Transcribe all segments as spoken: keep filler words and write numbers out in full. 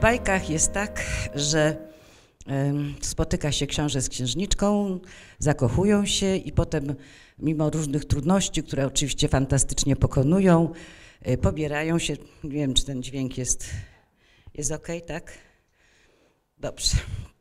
bajkach jest tak, że spotyka się książę z księżniczką, zakochują się i potem mimo różnych trudności, które oczywiście fantastycznie pokonują, pobierają się. Nie wiem, czy ten dźwięk jest, jest ok, tak? Dobrze.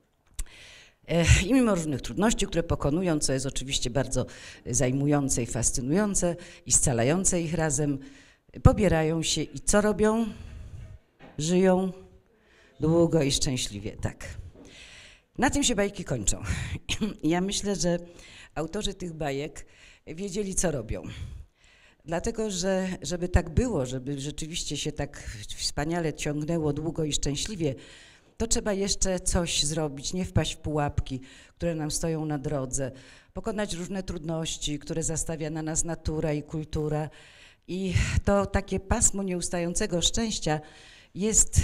I mimo różnych trudności, które pokonują, co jest oczywiście bardzo zajmujące i fascynujące i scalające ich razem, pobierają się i co robią? Żyją długo i szczęśliwie, tak. Na tym się bajki kończą. Ja myślę, że autorzy tych bajek wiedzieli, co robią. Dlatego, że żeby tak było, żeby rzeczywiście się tak wspaniale ciągnęło długo i szczęśliwie, to trzeba jeszcze coś zrobić, nie wpaść w pułapki, które nam stoją na drodze, pokonać różne trudności, które zastawia na nas natura i kultura. I to takie pasmo nieustającego szczęścia jest,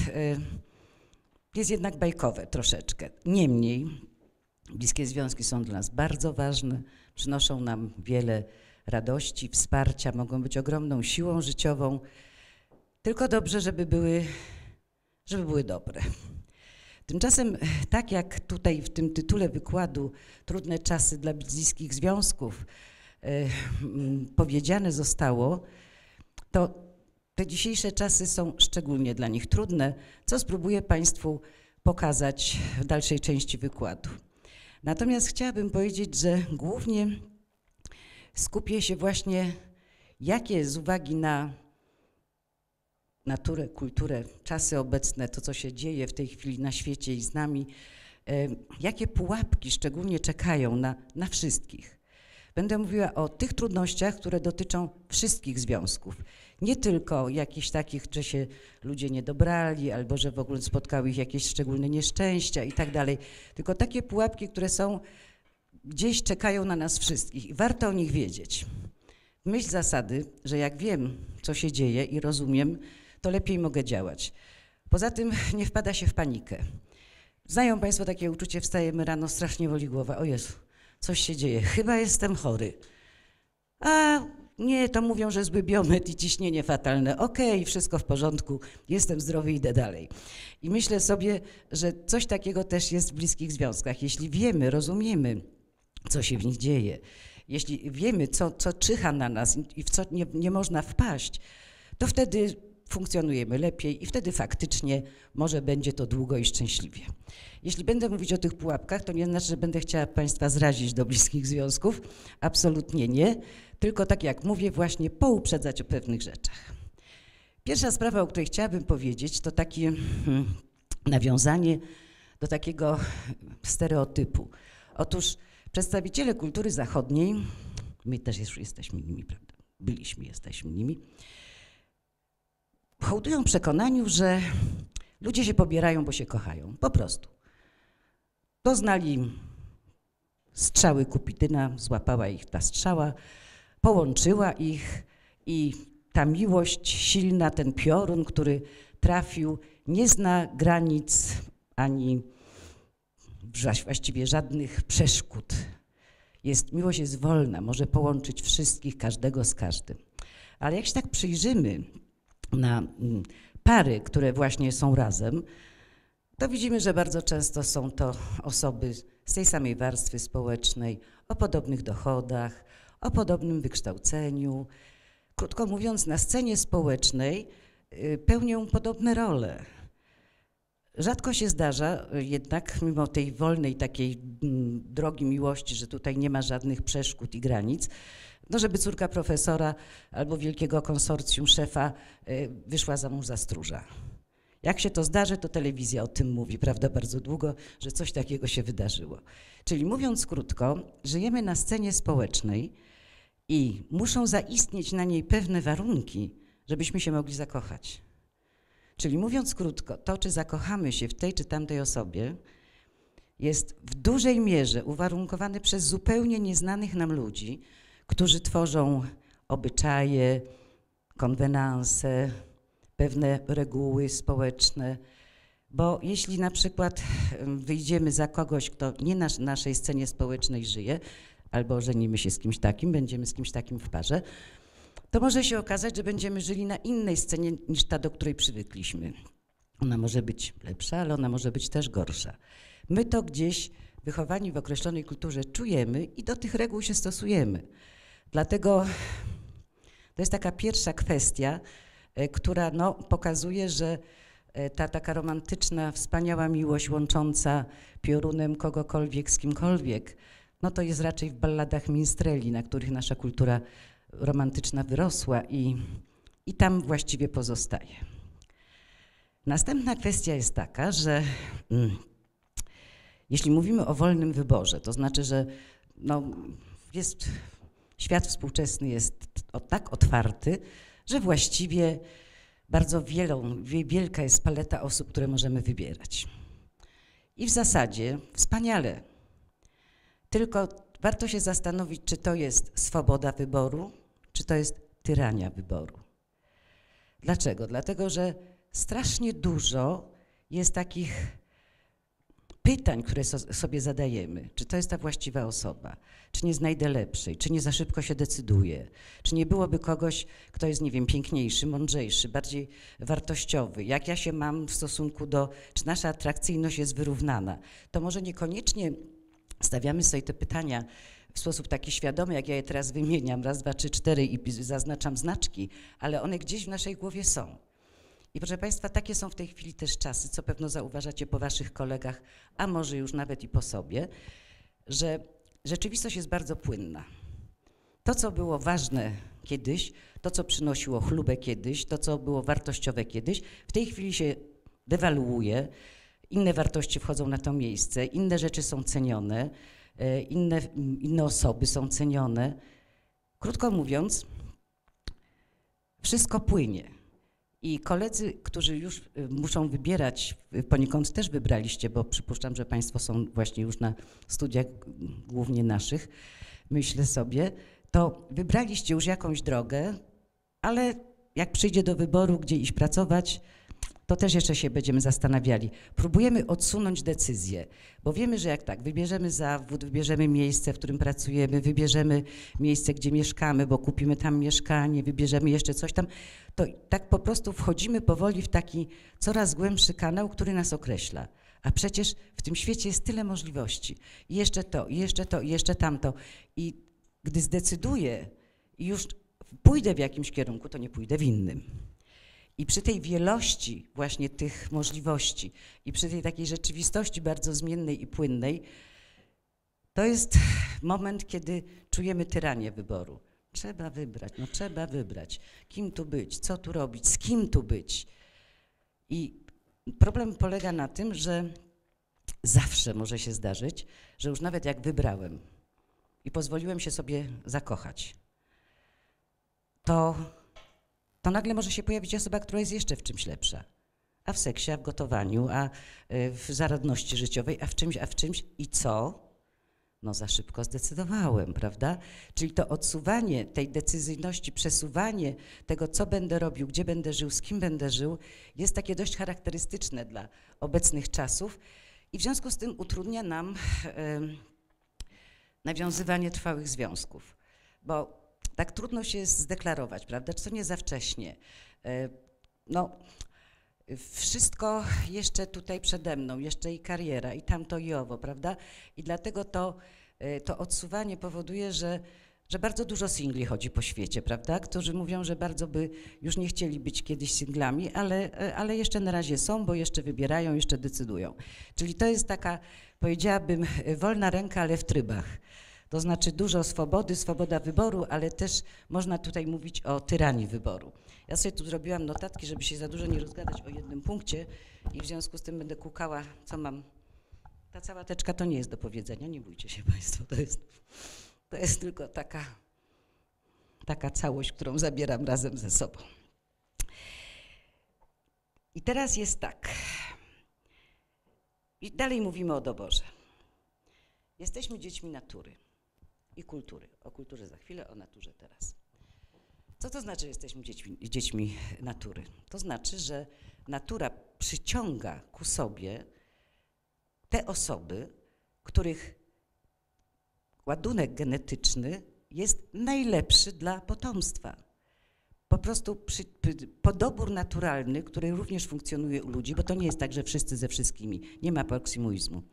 jest jednak bajkowe troszeczkę. Niemniej bliskie związki są dla nas bardzo ważne, przynoszą nam wiele radości, wsparcia, mogą być ogromną siłą życiową, tylko dobrze, żeby były, żeby były dobre. Tymczasem, tak jak tutaj w tym tytule wykładu Trudne czasy dla bliskich związków e, powiedziane zostało, to te dzisiejsze czasy są szczególnie dla nich trudne, co spróbuję Państwu pokazać w dalszej części wykładu. Natomiast chciałabym powiedzieć, że głównie skupię się właśnie, jakie z uwagi na naturę, kulturę, czasy obecne, to co się dzieje w tej chwili na świecie i z nami, e, jakie pułapki szczególnie czekają na, na wszystkich. Będę mówiła o tych trudnościach, które dotyczą wszystkich związków. Nie tylko jakichś takich, że się ludzie nie dobrali, albo że w ogóle spotkały ich jakieś szczególne nieszczęścia i tak dalej, tylko takie pułapki, które są gdzieś czekają na nas wszystkich i warto o nich wiedzieć. W myśl zasady, że jak wiem, co się dzieje i rozumiem, to lepiej mogę działać. Poza tym nie wpada się w panikę. Znają Państwo takie uczucie, wstajemy rano, strasznie boli głowa, o Jezu, coś się dzieje, chyba jestem chory. A nie, to mówią, że zły biometr i ciśnienie fatalne. Okej, okay, wszystko w porządku, jestem zdrowy, idę dalej. I myślę sobie, że coś takiego też jest w bliskich związkach. Jeśli wiemy, rozumiemy, co się w nich dzieje, jeśli wiemy, co, co czyha na nas i w co nie, nie można wpaść, to wtedy funkcjonujemy lepiej i wtedy faktycznie może będzie to długo i szczęśliwie. Jeśli będę mówić o tych pułapkach, to nie znaczy, że będę chciała Państwa zrazić do bliskich związków. Absolutnie nie, tylko tak jak mówię, właśnie pouprzedzać o pewnych rzeczach. Pierwsza sprawa, o której chciałabym powiedzieć, to takie hmm, nawiązanie do takiego stereotypu. Otóż przedstawiciele kultury zachodniej, my też już jesteśmy nimi, prawda? Byliśmy, jesteśmy nimi, hołdują przekonaniu, że ludzie się pobierają, bo się kochają. Po prostu. Doznali strzały Kupidyna, złapała ich ta strzała, połączyła ich i ta miłość silna, ten piorun, który trafił, nie zna granic ani właściwie żadnych przeszkód. Jest, miłość jest wolna, może połączyć wszystkich, każdego z każdym. Ale jak się tak przyjrzymy na pary, które właśnie są razem, to widzimy, że bardzo często są to osoby z tej samej warstwy społecznej, o podobnych dochodach, o podobnym wykształceniu. Krótko mówiąc, na scenie społecznej pełnią podobne role. Rzadko się zdarza jednak, mimo tej wolnej takiej drogi miłości, że tutaj nie ma żadnych przeszkód i granic, no żeby córka profesora albo wielkiego konsorcjum szefa wyszła za mąż za stróża. Jak się to zdarzy, to telewizja o tym mówi, prawda, bardzo długo, że coś takiego się wydarzyło. Czyli mówiąc krótko, żyjemy na scenie społecznej i muszą zaistnieć na niej pewne warunki, żebyśmy się mogli zakochać. Czyli mówiąc krótko, to czy zakochamy się w tej czy tamtej osobie jest w dużej mierze uwarunkowane przez zupełnie nieznanych nam ludzi, którzy tworzą obyczaje, konwenanse, pewne reguły społeczne, bo jeśli na przykład wyjdziemy za kogoś, kto nie na naszej scenie społecznej żyje, albo żenimy się z kimś takim, będziemy z kimś takim w parze, to może się okazać, że będziemy żyli na innej scenie niż ta, do której przywykliśmy. Ona może być lepsza, ale ona może być też gorsza. My to gdzieś, wychowani w określonej kulturze, czujemy i do tych reguł się stosujemy. Dlatego to jest taka pierwsza kwestia, która no, pokazuje, że ta taka romantyczna, wspaniała miłość łącząca piorunem kogokolwiek z kimkolwiek, no to jest raczej w balladach minstreli, na których nasza kultura romantyczna wyrosła i, i tam właściwie pozostaje. Następna kwestia jest taka, że mm, jeśli mówimy o wolnym wyborze, to znaczy, że no, jest, świat współczesny jest o, tak otwarty, że właściwie bardzo wielą, wielka jest paleta osób, które możemy wybierać. I w zasadzie wspaniale. Tylko warto się zastanowić, czy to jest swoboda wyboru, czy to jest tyrania wyboru. Dlaczego? Dlatego, że strasznie dużo jest takich pytań, które so, sobie zadajemy. Czy to jest ta właściwa osoba? Czy nie znajdę lepszej? Czy nie za szybko się decyduje? Czy nie byłoby kogoś, kto jest, nie wiem, piękniejszy, mądrzejszy, bardziej wartościowy? Jak ja się mam w stosunku do... Czy nasza atrakcyjność jest wyrównana? To może niekoniecznie stawiamy sobie te pytania w sposób taki świadomy, jak ja je teraz wymieniam, raz, dwa, trzy, cztery i zaznaczam znaczki, ale one gdzieś w naszej głowie są. I proszę Państwa, takie są w tej chwili też czasy, co pewno zauważacie po Waszych kolegach, a może już nawet i po sobie, że rzeczywistość jest bardzo płynna. To, co było ważne kiedyś, to, co przynosiło chlubę kiedyś, to, co było wartościowe kiedyś, w tej chwili się dewaluuje, inne wartości wchodzą na to miejsce, inne rzeczy są cenione, inne, inne osoby są cenione. Krótko mówiąc, wszystko płynie. I koledzy, którzy już muszą wybierać, poniekąd też wybraliście, bo przypuszczam, że Państwo są właśnie już na studiach głównie naszych, myślę sobie, to wybraliście już jakąś drogę, ale jak przyjdzie do wyboru, gdzie iść pracować, to też jeszcze się będziemy zastanawiali. Próbujemy odsunąć decyzję, bo wiemy, że jak tak, wybierzemy zawód, wybierzemy miejsce, w którym pracujemy, wybierzemy miejsce, gdzie mieszkamy, bo kupimy tam mieszkanie, wybierzemy jeszcze coś tam, to tak po prostu wchodzimy powoli w taki coraz głębszy kanał, który nas określa. A przecież w tym świecie jest tyle możliwości. I jeszcze to, i jeszcze to, i jeszcze tamto. I gdy zdecyduję i już pójdę w jakimś kierunku, to nie pójdę w innym. I przy tej wielości właśnie tych możliwości i przy tej takiej rzeczywistości bardzo zmiennej i płynnej, to jest moment, kiedy czujemy tyranię wyboru. Trzeba wybrać, no trzeba wybrać. Kim tu być, co tu robić, z kim tu być. I problem polega na tym, że zawsze może się zdarzyć, że już nawet jak wybrałem i pozwoliłem się sobie zakochać, to to nagle może się pojawić osoba, która jest jeszcze w czymś lepsza. A w seksie, a w gotowaniu, a w zaradności życiowej, a w czymś, a w czymś. I co? No za szybko zdecydowałem, prawda? Czyli to odsuwanie tej decyzyjności, przesuwanie tego, co będę robił, gdzie będę żył, z kim będę żył, jest takie dość charakterystyczne dla obecnych czasów i w związku z tym utrudnia nam e, nawiązywanie trwałych związków. Bo tak trudno się zdeklarować, prawda? Czy to nie za wcześnie? No, wszystko jeszcze tutaj przede mną, jeszcze i kariera, i tamto, i owo, prawda? I dlatego to, to odsuwanie powoduje, że, że bardzo dużo singli chodzi po świecie, prawda? Którzy mówią, że bardzo by już nie chcieli być kiedyś singlami, ale, ale jeszcze na razie są, bo jeszcze wybierają, jeszcze decydują. Czyli to jest taka, powiedziałabym, wolna ręka, ale w trybach. To znaczy dużo swobody, swoboda wyboru, ale też można tutaj mówić o tyranii wyboru. Ja sobie tu zrobiłam notatki, żeby się za dużo nie rozgadać o jednym punkcie i w związku z tym będę kukała, co mam. Ta cała teczka to nie jest do powiedzenia, nie bójcie się Państwo, to jest, to jest tylko taka, taka całość, którą zabieram razem ze sobą. I teraz jest tak. I dalej mówimy o doborze. Jesteśmy dziećmi natury i kultury. O kulturze za chwilę, o naturze teraz. Co to znaczy, że jesteśmy dziećmi, dziećmi natury? To znaczy, że natura przyciąga ku sobie te osoby, których ładunek genetyczny jest najlepszy dla potomstwa. po prostu przy, podobór naturalny, który również funkcjonuje u ludzi, bo to nie jest tak, że wszyscy ze wszystkimi, nie ma proksymizmu.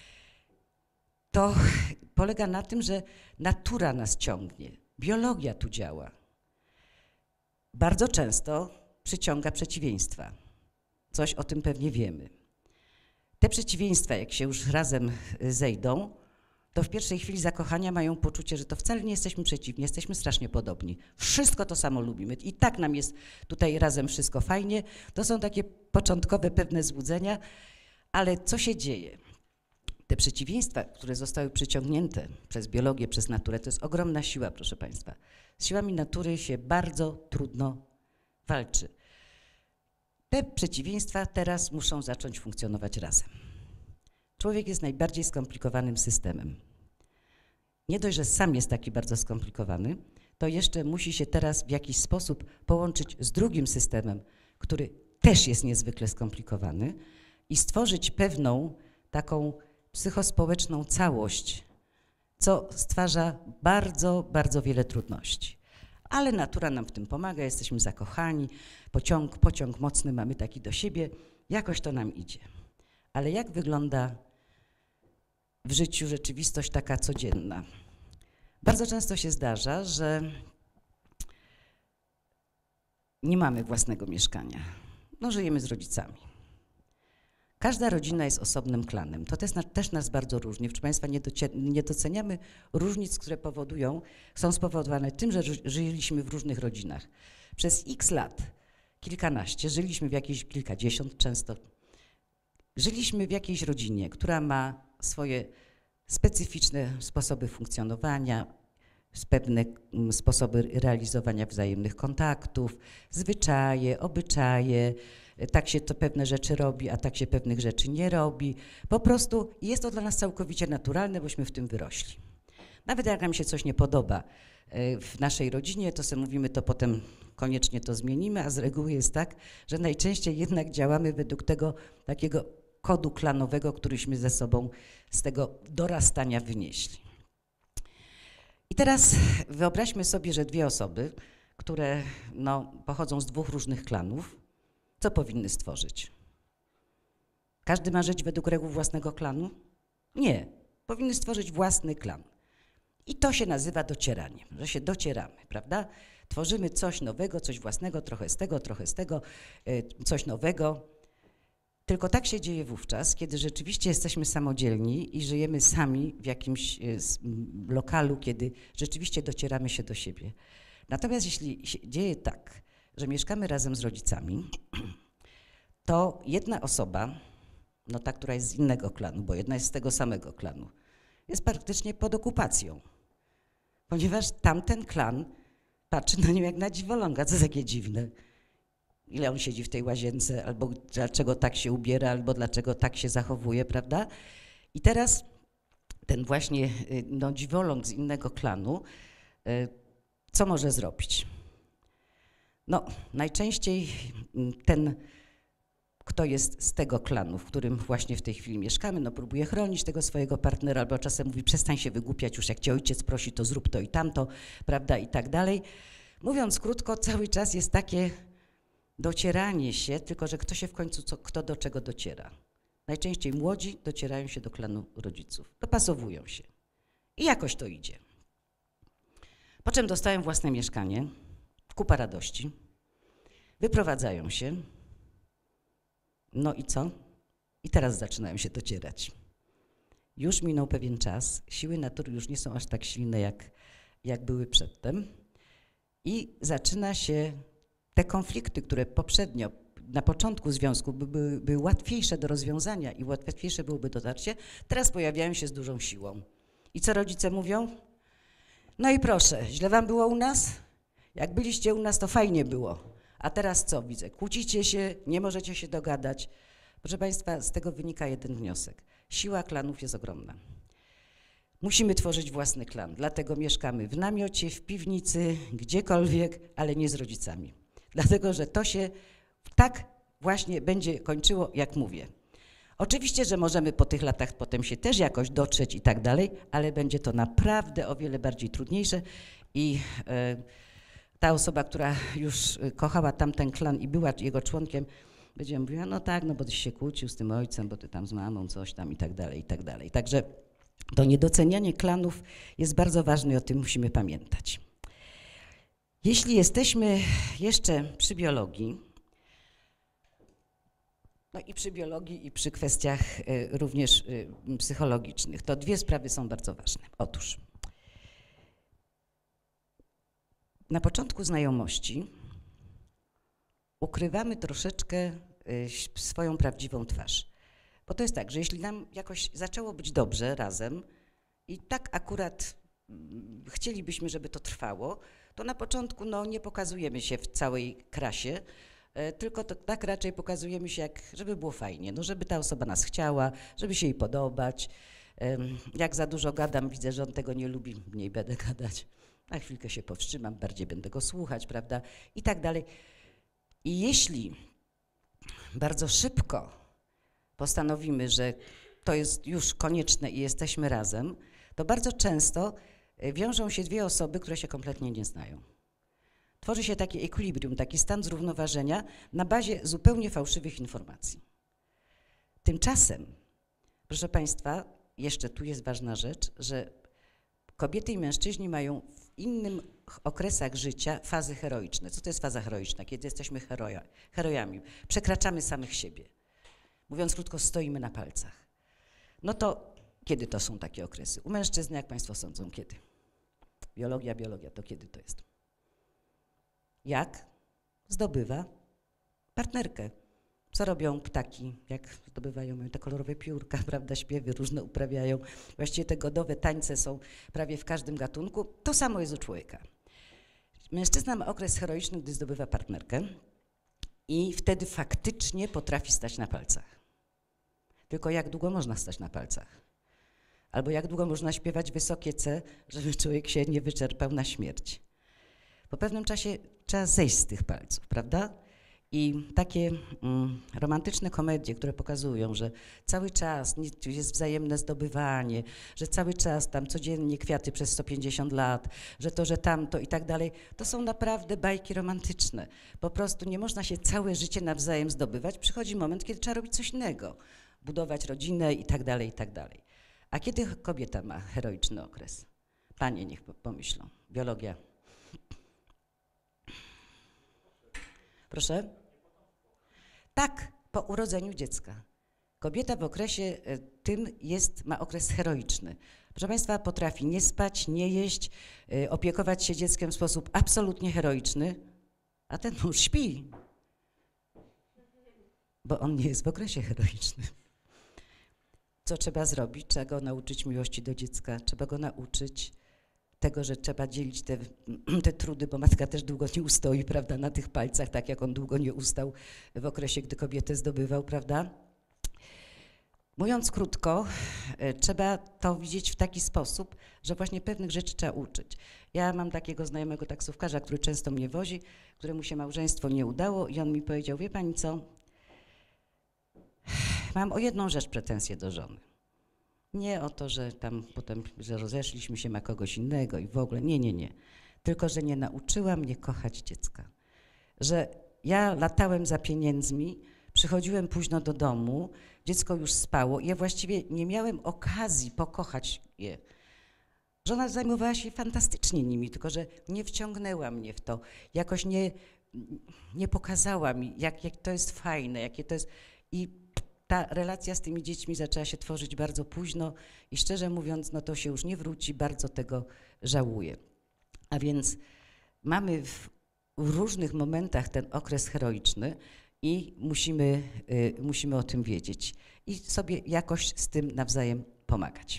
To polega na tym, że natura nas ciągnie, biologia tu działa. Bardzo często przyciąga przeciwieństwa. Coś o tym pewnie wiemy. Te przeciwieństwa, jak się już razem zejdą, to w pierwszej chwili zakochania mają poczucie, że to wcale nie jesteśmy przeciwni, jesteśmy strasznie podobni. Wszystko to samo lubimy i tak nam jest tutaj razem wszystko fajnie. To są takie początkowe pewne złudzenia, ale co się dzieje? Te przeciwieństwa, które zostały przyciągnięte przez biologię, przez naturę, to jest ogromna siła, proszę Państwa. Z siłami natury się bardzo trudno walczy. Te przeciwieństwa teraz muszą zacząć funkcjonować razem. Człowiek jest najbardziej skomplikowanym systemem. Nie dość, że sam jest taki bardzo skomplikowany, to jeszcze musi się teraz w jakiś sposób połączyć z drugim systemem, który też jest niezwykle skomplikowany i stworzyć pewną taką psychospołeczną całość, co stwarza bardzo, bardzo wiele trudności. Ale natura nam w tym pomaga, jesteśmy zakochani, pociąg, pociąg mocny mamy taki do siebie, jakoś to nam idzie. Ale jak wygląda w życiu rzeczywistość taka codzienna? Bardzo często się zdarza, że nie mamy własnego mieszkania. No, żyjemy z rodzicami. Każda rodzina jest osobnym klanem. To też, też nas bardzo różni. Proszę Państwa, nie, nie doceniamy różnic, które powodują, są spowodowane tym, że żyliśmy w różnych rodzinach. Przez x lat, kilkanaście, żyliśmy w jakiejś, kilkadziesiąt często, żyliśmy w jakiejś rodzinie, która ma swoje specyficzne sposoby funkcjonowania, pewne sposoby realizowania wzajemnych kontaktów, zwyczaje, obyczaje. Tak się to pewne rzeczy robi, a tak się pewnych rzeczy nie robi. Po prostu jest to dla nas całkowicie naturalne, bośmy w tym wyrośli. Nawet jak nam się coś nie podoba w naszej rodzinie, to sobie mówimy, to potem koniecznie to zmienimy, a z reguły jest tak, że najczęściej jednak działamy według tego takiego kodu klanowego, któryśmy ze sobą z tego dorastania wynieśli. I teraz wyobraźmy sobie, że dwie osoby, które no, pochodzą z dwóch różnych klanów, co powinny stworzyć? Każdy ma żyć według reguł własnego klanu? Nie. Powinny stworzyć własny klan. I to się nazywa docieraniem, że się docieramy, prawda? Tworzymy coś nowego, coś własnego, trochę z tego, trochę z tego, coś nowego. Tylko tak się dzieje wówczas, kiedy rzeczywiście jesteśmy samodzielni i żyjemy sami w jakimś lokalu, kiedy rzeczywiście docieramy się do siebie. Natomiast jeśli się dzieje tak, że mieszkamy razem z rodzicami, to jedna osoba, no ta, która jest z innego klanu, bo jedna jest z tego samego klanu, jest praktycznie pod okupacją, ponieważ tamten klan patrzy na nią jak na dziwoląga, co takie dziwne. Ile on siedzi w tej łazience, albo dlaczego tak się ubiera, albo dlaczego tak się zachowuje, prawda? I teraz ten właśnie no, dziwoląg z innego klanu, co może zrobić? No, najczęściej ten, kto jest z tego klanu, w którym właśnie w tej chwili mieszkamy, no próbuje chronić tego swojego partnera, albo czasem mówi, przestań się wygłupiać, już jak cię ojciec prosi, to zrób to i tamto, prawda, i tak dalej. Mówiąc krótko, cały czas jest takie docieranie się, tylko że kto się w końcu, co, kto do czego dociera. Najczęściej młodzi docierają się do klanu rodziców, dopasowują się i jakoś to idzie. Po czym dostają własne mieszkanie, kupa radości, wyprowadzają się, no i co? I teraz zaczynają się docierać. Już minął pewien czas, siły natury już nie są aż tak silne, jak, jak były przedtem i zaczyna się te konflikty, które poprzednio, na początku związku były, były łatwiejsze do rozwiązania i łatwiejsze byłoby dotarcie, teraz pojawiają się z dużą siłą. I co rodzice mówią? No i proszę, źle wam było u nas? Jak byliście u nas, to fajnie było. A teraz co widzę? Kłócicie się, nie możecie się dogadać. Proszę Państwa, z tego wynika jeden wniosek. Siła klanów jest ogromna. Musimy tworzyć własny klan, dlatego mieszkamy w namiocie, w piwnicy, gdziekolwiek, ale nie z rodzicami. Dlatego, że to się tak właśnie będzie kończyło, jak mówię. Oczywiście, że możemy po tych latach potem się też jakoś dotrzeć i tak dalej, ale będzie to naprawdę o wiele bardziej trudniejsze i e, ta osoba, która już kochała tamten klan i była jego członkiem, będzie mówiła, no tak, no bo ty się kłócił z tym ojcem, bo ty tam z mamą coś tam i tak dalej, i tak dalej. Także to niedocenianie klanów jest bardzo ważne i o tym musimy pamiętać. Jeśli jesteśmy jeszcze przy biologii, no i przy biologii i przy kwestiach y, również y, psychologicznych, to dwie sprawy są bardzo ważne. Otóż na początku znajomości ukrywamy troszeczkę y, swoją prawdziwą twarz. Bo to jest tak, że jeśli nam jakoś zaczęło być dobrze razem i tak akurat y, chcielibyśmy, żeby to trwało, to na początku no, nie pokazujemy się w całej krasie, y, tylko to, tak raczej pokazujemy się, jak, żeby było fajnie, no, żeby ta osoba nas chciała, żeby się jej podobać. Y, jak za dużo gadam, widzę, że on tego nie lubi, mniej będę gadać. Na chwilkę się powstrzymam, bardziej będę go słuchać, prawda, i tak dalej. I jeśli bardzo szybko postanowimy, że to jest już konieczne i jesteśmy razem, to bardzo często wiążą się dwie osoby, które się kompletnie nie znają. Tworzy się takie ekwilibrium, taki stan zrównoważenia na bazie zupełnie fałszywych informacji. Tymczasem, proszę Państwa, jeszcze tu jest ważna rzecz, że kobiety i mężczyźni mają w innych okresach życia fazy heroiczne. Co to jest faza heroiczna? Kiedy jesteśmy heroja, herojami, przekraczamy samych siebie. Mówiąc krótko, stoimy na palcach. No to kiedy to są takie okresy? U mężczyzny, jak Państwo sądzą, kiedy? Biologia, biologia, to kiedy to jest? Jak zdobywa partnerkę? Co robią ptaki, jak zdobywają, mają te kolorowe piórka, prawda, śpiewy różne uprawiają. Właściwie te godowe tańce są prawie w każdym gatunku. To samo jest u człowieka. Mężczyzna ma okres heroiczny, gdy zdobywa partnerkę i wtedy faktycznie potrafi stać na palcach. Tylko jak długo można stać na palcach? Albo jak długo można śpiewać wysokie C, żeby człowiek się nie wyczerpał na śmierć? Po pewnym czasie trzeba zejść z tych palców, prawda? I takie mm, romantyczne komedie, które pokazują, że cały czas jest wzajemne zdobywanie, że cały czas tam codziennie kwiaty przez sto pięćdziesiąt lat, że to, że tamto i tak dalej, to są naprawdę bajki romantyczne. Po prostu nie można się całe życie nawzajem zdobywać. Przychodzi moment, kiedy trzeba robić coś innego, budować rodzinę i tak dalej, i tak dalej. A kiedy kobieta ma heroiczny okres? Panie niech pomyślą. Biologia. Proszę? Tak, po urodzeniu dziecka. Kobieta w okresie tym jest, ma okres heroiczny. Proszę Państwa, potrafi nie spać, nie jeść, opiekować się dzieckiem w sposób absolutnie heroiczny, a ten mąż śpi, bo on nie jest w okresie heroicznym. Co trzeba zrobić? Trzeba go nauczyć miłości do dziecka, trzeba go nauczyć tego, że trzeba dzielić te, te trudy, bo matka też długo nie ustoi, prawda, na tych palcach, tak jak on długo nie ustał w okresie, gdy kobietę zdobywał, prawda. Mówiąc krótko, trzeba to widzieć w taki sposób, że właśnie pewnych rzeczy trzeba uczyć. Ja mam takiego znajomego taksówkarza, który często mnie wozi, któremu się małżeństwo nie udało i on mi powiedział, wie pani co, mam o jedną rzecz pretensję do żony. Nie o to, że tam potem, że rozeszliśmy się, ma kogoś innego i w ogóle, nie, nie, nie. Tylko, że nie nauczyła mnie kochać dziecka. Że ja latałem za pieniędzmi, przychodziłem późno do domu, dziecko już spało i ja właściwie nie miałem okazji pokochać je. Żona zajmowała się fantastycznie nimi, tylko że nie wciągnęła mnie w to, jakoś nie, nie pokazała mi, jak, jak to jest fajne, jakie to jest. I ta relacja z tymi dziećmi zaczęła się tworzyć bardzo późno i szczerze mówiąc, no to się już nie wróci, bardzo tego żałuję. A więc mamy w różnych momentach ten okres heroiczny i musimy, y, musimy o tym wiedzieć i sobie jakoś z tym nawzajem pomagać.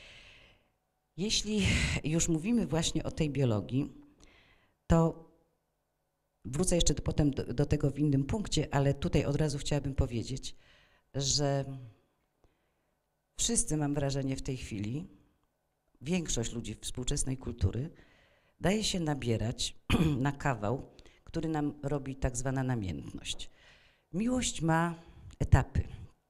Jeśli już mówimy właśnie o tej biologii, to wrócę jeszcze do, potem do, do tego w innym punkcie, ale tutaj od razu chciałabym powiedzieć, że wszyscy, mam wrażenie w tej chwili, większość ludzi współczesnej kultury daje się nabierać na kawał, który nam robi tak zwana namiętność. Miłość ma etapy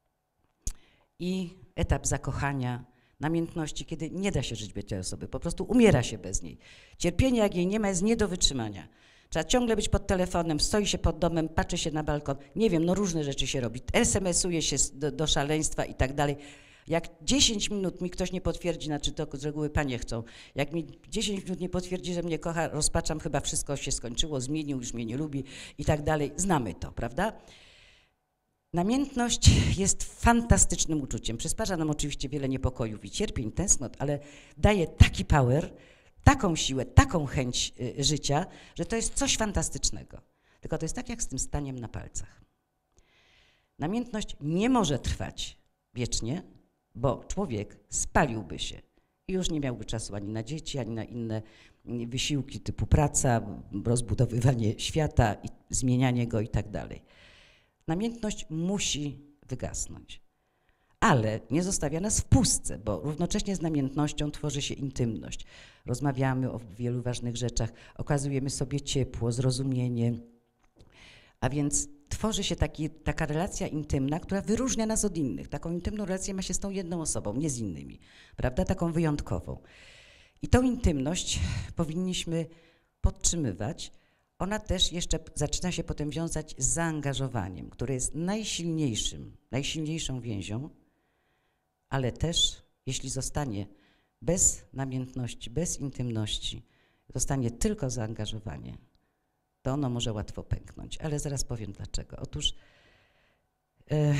i etap zakochania, namiętności, kiedy nie da się żyć bez tej osoby, po prostu umiera się bez niej. Cierpienie, jak jej nie ma, jest nie do wytrzymania. Trzeba ciągle być pod telefonem, stoi się pod domem, patrzy się na balkon, nie wiem, no różne rzeczy się robi, es em esuje się do, do szaleństwa i tak dalej. Jak dziesięć minut mi ktoś nie potwierdzi, znaczy to z reguły panie chcą, jak mi dziesięć minut nie potwierdzi, że mnie kocha, rozpaczam, chyba wszystko się skończyło, zmienił, już mnie nie lubi i tak dalej. Znamy to, prawda? Namiętność jest fantastycznym uczuciem. Przysparza nam oczywiście wiele niepokojów i cierpień, tęsknot, ale daje taki power, taką siłę, taką chęć y, życia, że to jest coś fantastycznego. Tylko to jest tak jak z tym staniem na palcach. Namiętność nie może trwać wiecznie, bo człowiek spaliłby się i już nie miałby czasu ani na dzieci, ani na inne wysiłki typu praca, rozbudowywanie świata, i zmienianie go i tak dalej. Namiętność musi wygasnąć, ale nie zostawia nas w pustce, bo równocześnie z namiętnością tworzy się intymność. Rozmawiamy o wielu ważnych rzeczach, okazujemy sobie ciepło, zrozumienie, a więc tworzy się taki, taka relacja intymna, która wyróżnia nas od innych. Taką intymną relację ma się z tą jedną osobą, nie z innymi, prawda? Taką wyjątkową. I tą intymność powinniśmy podtrzymywać. Ona też jeszcze zaczyna się potem wiązać z zaangażowaniem, które jest najsilniejszym, najsilniejszą więzią, ale też, jeśli zostanie bez namiętności, bez intymności, zostanie tylko zaangażowanie, to ono może łatwo pęknąć, ale zaraz powiem dlaczego. Otóż, e,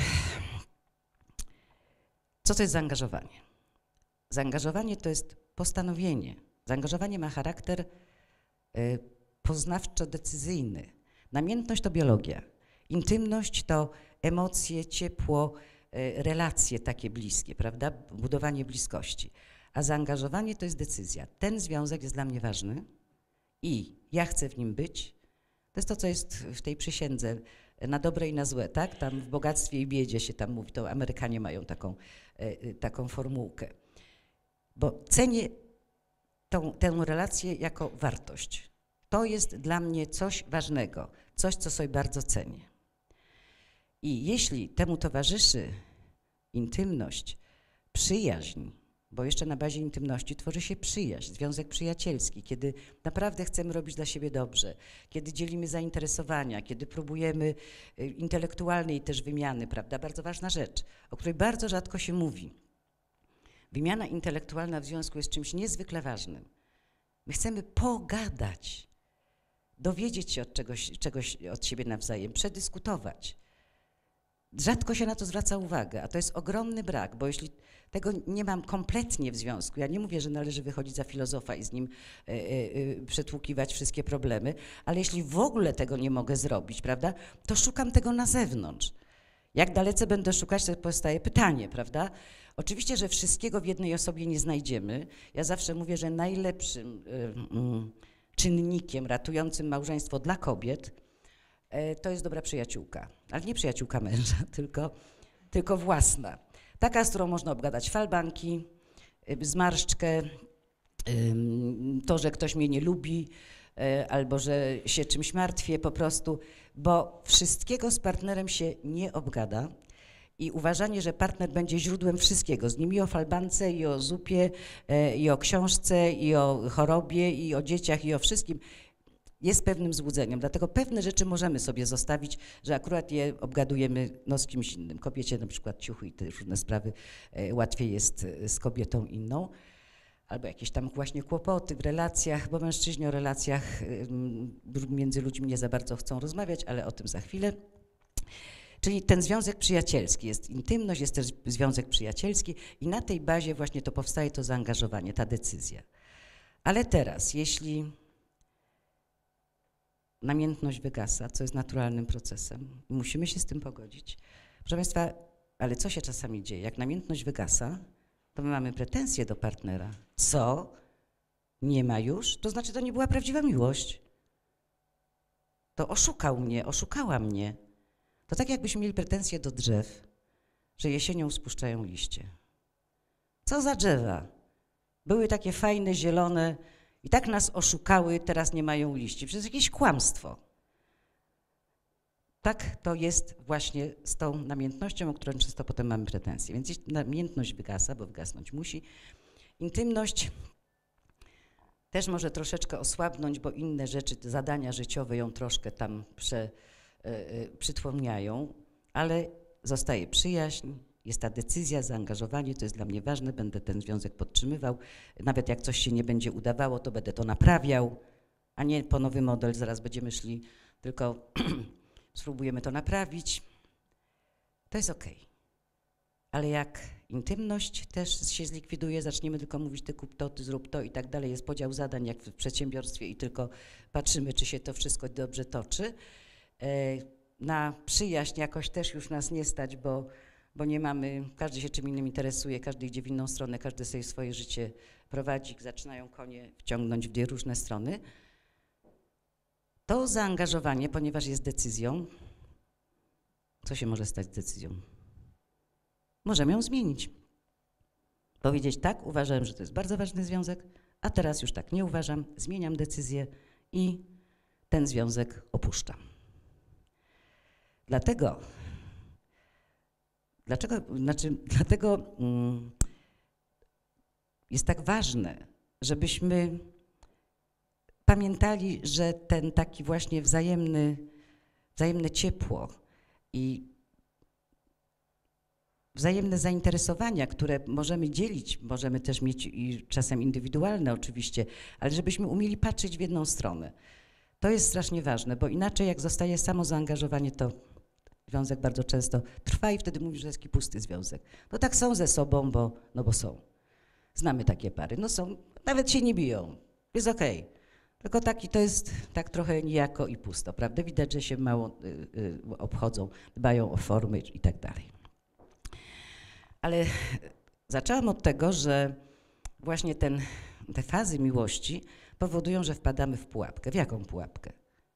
co to jest zaangażowanie? Zaangażowanie to jest postanowienie. Zaangażowanie ma charakter e, poznawczo-decyzyjny. Namiętność to biologia. Intymność to emocje, ciepło, e, relacje takie bliskie, prawda? Budowanie bliskości. A zaangażowanie to jest decyzja. Ten związek jest dla mnie ważny i ja chcę w nim być. To jest to, co jest w tej przysiędze, na dobre i na złe, tak? Tam w bogactwie i biedzie się tam mówi, to Amerykanie mają taką, e, taką formułkę. Bo cenię tą, tę relację jako wartość. To jest dla mnie coś ważnego, coś, co sobie bardzo cenię. I jeśli temu towarzyszy intymność, przyjaźń, bo jeszcze na bazie intymności tworzy się przyjaźń, związek przyjacielski, kiedy naprawdę chcemy robić dla siebie dobrze, kiedy dzielimy zainteresowania, kiedy próbujemy intelektualnej też wymiany, prawda? Bardzo ważna rzecz, o której bardzo rzadko się mówi. Wymiana intelektualna w związku jest czymś niezwykle ważnym. My chcemy pogadać, dowiedzieć się od czegoś, czegoś od siebie nawzajem, przedyskutować. Rzadko się na to zwraca uwagę, a to jest ogromny brak, bo jeśli tego nie mam kompletnie w związku, ja nie mówię, że należy wychodzić za filozofa i z nim y, y, przetłukiwać wszystkie problemy, ale jeśli w ogóle tego nie mogę zrobić, prawda, to szukam tego na zewnątrz. Jak dalece będę szukać, to powstaje pytanie, prawda? Oczywiście, że wszystkiego w jednej osobie nie znajdziemy. Ja zawsze mówię, że najlepszym y, y, czynnikiem ratującym małżeństwo dla kobiet to jest dobra przyjaciółka, ale nie przyjaciółka męża, tylko, tylko własna. Taka, z którą można obgadać falbanki, zmarszczkę, to, że ktoś mnie nie lubi, albo że się czymś martwię po prostu, bo wszystkiego z partnerem się nie obgada i uważanie, że partner będzie źródłem wszystkiego, z nim i o falbance, i o zupie, i o książce, i o chorobie, i o dzieciach, i o wszystkim, jest pewnym złudzeniem, dlatego pewne rzeczy możemy sobie zostawić, że akurat je obgadujemy no, z kimś innym. Kobiecie na przykład ciuchy i te różne sprawy e, łatwiej jest z kobietą inną, albo jakieś tam właśnie kłopoty w relacjach, bo mężczyźni o relacjach y, między ludźmi nie za bardzo chcą rozmawiać, ale o tym za chwilę. Czyli ten związek przyjacielski, jest intymność, jest też związek przyjacielski i na tej bazie właśnie to powstaje to zaangażowanie, ta decyzja. Ale teraz, jeśli namiętność wygasa, co jest naturalnym procesem. Musimy się z tym pogodzić. Proszę Państwa, ale co się czasami dzieje? Jak namiętność wygasa, to my mamy pretensje do partnera. Co? Nie ma już? To znaczy, to nie była prawdziwa miłość. To oszukał mnie, oszukała mnie. To tak jakbyśmy mieli pretensje do drzew, że jesienią spuszczają liście. Co za drzewa? Były takie fajne, zielone, i tak nas oszukały, teraz nie mają liści. Przez jakieś kłamstwo. Tak to jest właśnie z tą namiętnością, o którą często potem mamy pretensje. Więc jeśli namiętność wygasa, bo wygasnąć musi, intymność też może troszeczkę osłabnąć, bo inne rzeczy, te zadania życiowe ją troszkę tam prze, y, y, przytłumniają, ale zostaje przyjaźń, jest ta decyzja, zaangażowanie, to jest dla mnie ważne, będę ten związek podtrzymywał. Nawet jak coś się nie będzie udawało, to będę to naprawiał, a nie po nowy model, zaraz będziemy szli, tylko spróbujemy to naprawić. To jest okej. Okay. Ale jak intymność też się zlikwiduje, zaczniemy tylko mówić ty kup to, ty zrób to i tak dalej, jest podział zadań jak w przedsiębiorstwie i tylko patrzymy, czy się to wszystko dobrze toczy. Na przyjaźń jakoś też już nas nie stać, bo, bo nie mamy, każdy się czym innym interesuje, każdy idzie w inną stronę, każdy sobie swoje życie prowadzi, zaczynają konie wciągnąć w dwie różne strony. To zaangażowanie, ponieważ jest decyzją, co się może stać z decyzją? Możemy ją zmienić. Powiedzieć tak, uważałem, że to jest bardzo ważny związek, a teraz już tak nie uważam, zmieniam decyzję i ten związek opuszczam. Dlatego, dlaczego, znaczy, dlatego mm, jest tak ważne, żebyśmy pamiętali, że ten taki właśnie wzajemny, wzajemne ciepło i wzajemne zainteresowania, które możemy dzielić, możemy też mieć i czasem indywidualne oczywiście, ale żebyśmy umieli patrzeć w jedną stronę. To jest strasznie ważne, bo inaczej jak zostaje samo zaangażowanie, to związek bardzo często trwa i wtedy mówisz, że jest taki pusty związek. No tak są ze sobą, bo, no bo są. Znamy takie pary, no są, nawet się nie biją, jest okej. Okay. Tylko taki to jest tak trochę nijako i pusto, prawda? Widać, że się mało y, y, obchodzą, dbają o formy i tak dalej. Ale zaczęłam od tego, że właśnie ten, te fazy miłości powodują, że wpadamy w pułapkę. W jaką pułapkę?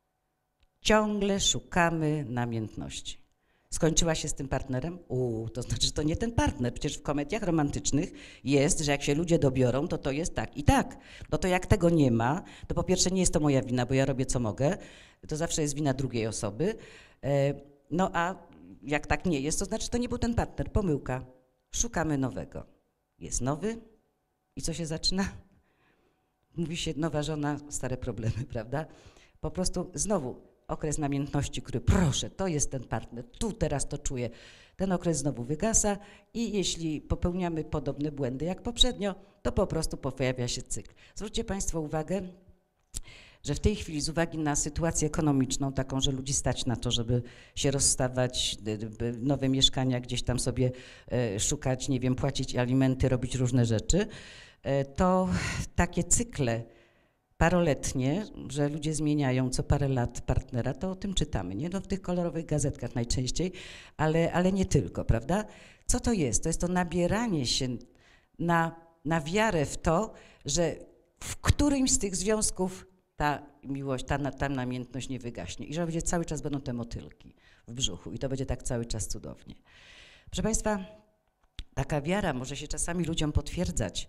Ciągle szukamy namiętności. Skończyła się z tym partnerem? Uuu, to znaczy, że to nie ten partner. Przecież w komediach romantycznych jest, że jak się ludzie dobiorą, to to jest tak i tak. No to jak tego nie ma, to po pierwsze nie jest to moja wina, bo ja robię co mogę. To zawsze jest wina drugiej osoby. No a jak tak nie jest, to znaczy, że to nie był ten partner. Pomyłka. Szukamy nowego. Jest nowy i co się zaczyna? Mówi się nowa żona, stare problemy, prawda? Po prostu znowu okres namiętności, który proszę, to jest ten partner, tu teraz to czuję. Ten okres znowu wygasa i jeśli popełniamy podobne błędy jak poprzednio, to po prostu pojawia się cykl. Zwróćcie Państwo uwagę, że w tej chwili z uwagi na sytuację ekonomiczną, taką, że ludzi stać na to, żeby się rozstawać, nowe mieszkania gdzieś tam sobie szukać, nie wiem, płacić alimenty, robić różne rzeczy, to takie cykle paroletnie, że ludzie zmieniają co parę lat partnera, to o tym czytamy, nie? No w tych kolorowych gazetkach najczęściej, ale, ale nie tylko, prawda? Co to jest? To jest to nabieranie się na, na wiarę w to, że w którymś z tych związków ta miłość, ta, ta namiętność nie wygaśnie i że będzie cały czas będą te motylki w brzuchu i to będzie tak cały czas cudownie. Proszę Państwa, taka wiara może się czasami ludziom potwierdzać,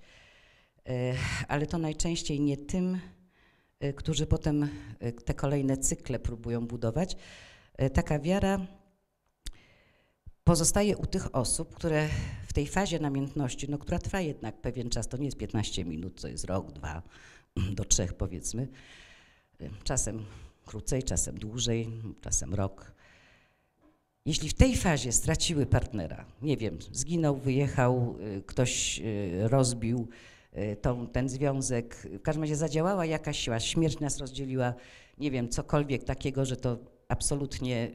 ale to najczęściej nie tym, którzy potem te kolejne cykle próbują budować. Taka wiara pozostaje u tych osób, które w tej fazie namiętności, no, która trwa jednak pewien czas, to nie jest piętnaście minut, to jest rok, dwa, do trzech powiedzmy, czasem krócej, czasem dłużej, czasem rok. Jeśli w tej fazie straciły partnera, nie wiem, zginął, wyjechał, ktoś rozbił tą, ten związek, w każdym razie zadziałała jakaś siła, śmierć nas rozdzieliła, nie wiem, cokolwiek takiego, że to absolutnie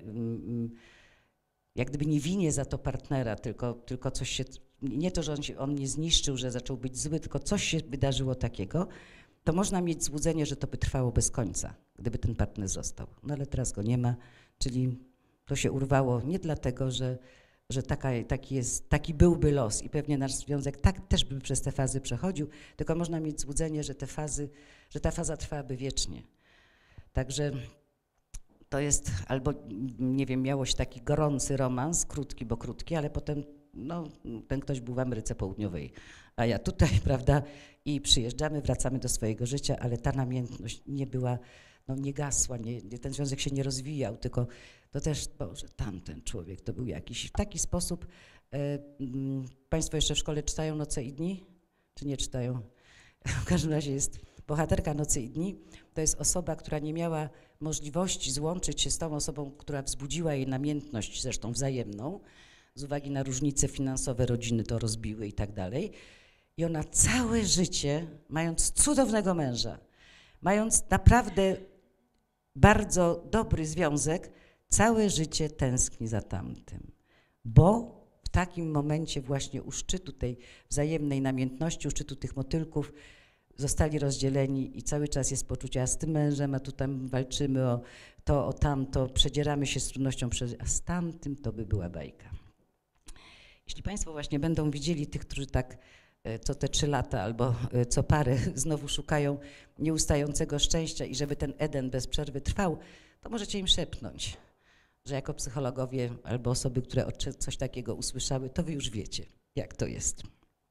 jak gdyby nie winię za to partnera, tylko, tylko coś się, nie to, że on, się, on mnie zniszczył, że zaczął być zły, tylko coś się wydarzyło takiego, to można mieć złudzenie, że to by trwało bez końca, gdyby ten partner został. No ale teraz go nie ma, czyli to się urwało nie dlatego, że, że taka, taki, jest, taki byłby los i pewnie nasz związek tak też by przez te fazy przechodził, tylko można mieć złudzenie, że te fazy, że ta faza trwałaby wiecznie. Także to jest albo, nie wiem, miało się taki gorący romans, krótki, bo krótki, ale potem no, ten ktoś był w Ameryce Południowej, a ja tutaj, prawda, i przyjeżdżamy, wracamy do swojego życia, ale ta namiętność nie była, no nie gasła, nie, ten związek się nie rozwijał, tylko to też, Boże, tamten człowiek to był jakiś, w taki sposób, e, m, Państwo jeszcze w szkole czytają Noce i dni, czy nie czytają? W każdym razie jest bohaterka Nocy i dni to jest osoba, która nie miała możliwości złączyć się z tą osobą, która wzbudziła jej namiętność, zresztą wzajemną, z uwagi na różnice finansowe, rodziny to rozbiły i tak dalej. I ona całe życie, mając cudownego męża, mając naprawdę bardzo dobry związek, całe życie tęskni za tamtym, bo w takim momencie właśnie u szczytu tej wzajemnej namiętności, u szczytu tych motylków zostali rozdzieleni i cały czas jest poczucie, a z tym mężem, a tu tam walczymy o to, o tamto, przedzieramy się z trudnością, a z tamtym to by była bajka. Jeśli Państwo właśnie będą widzieli tych, którzy tak co te trzy lata albo co parę znowu szukają nieustającego szczęścia i żeby ten Eden bez przerwy trwał, to możecie im szepnąć, że jako psychologowie albo osoby, które coś takiego usłyszały, to wy już wiecie, jak to jest.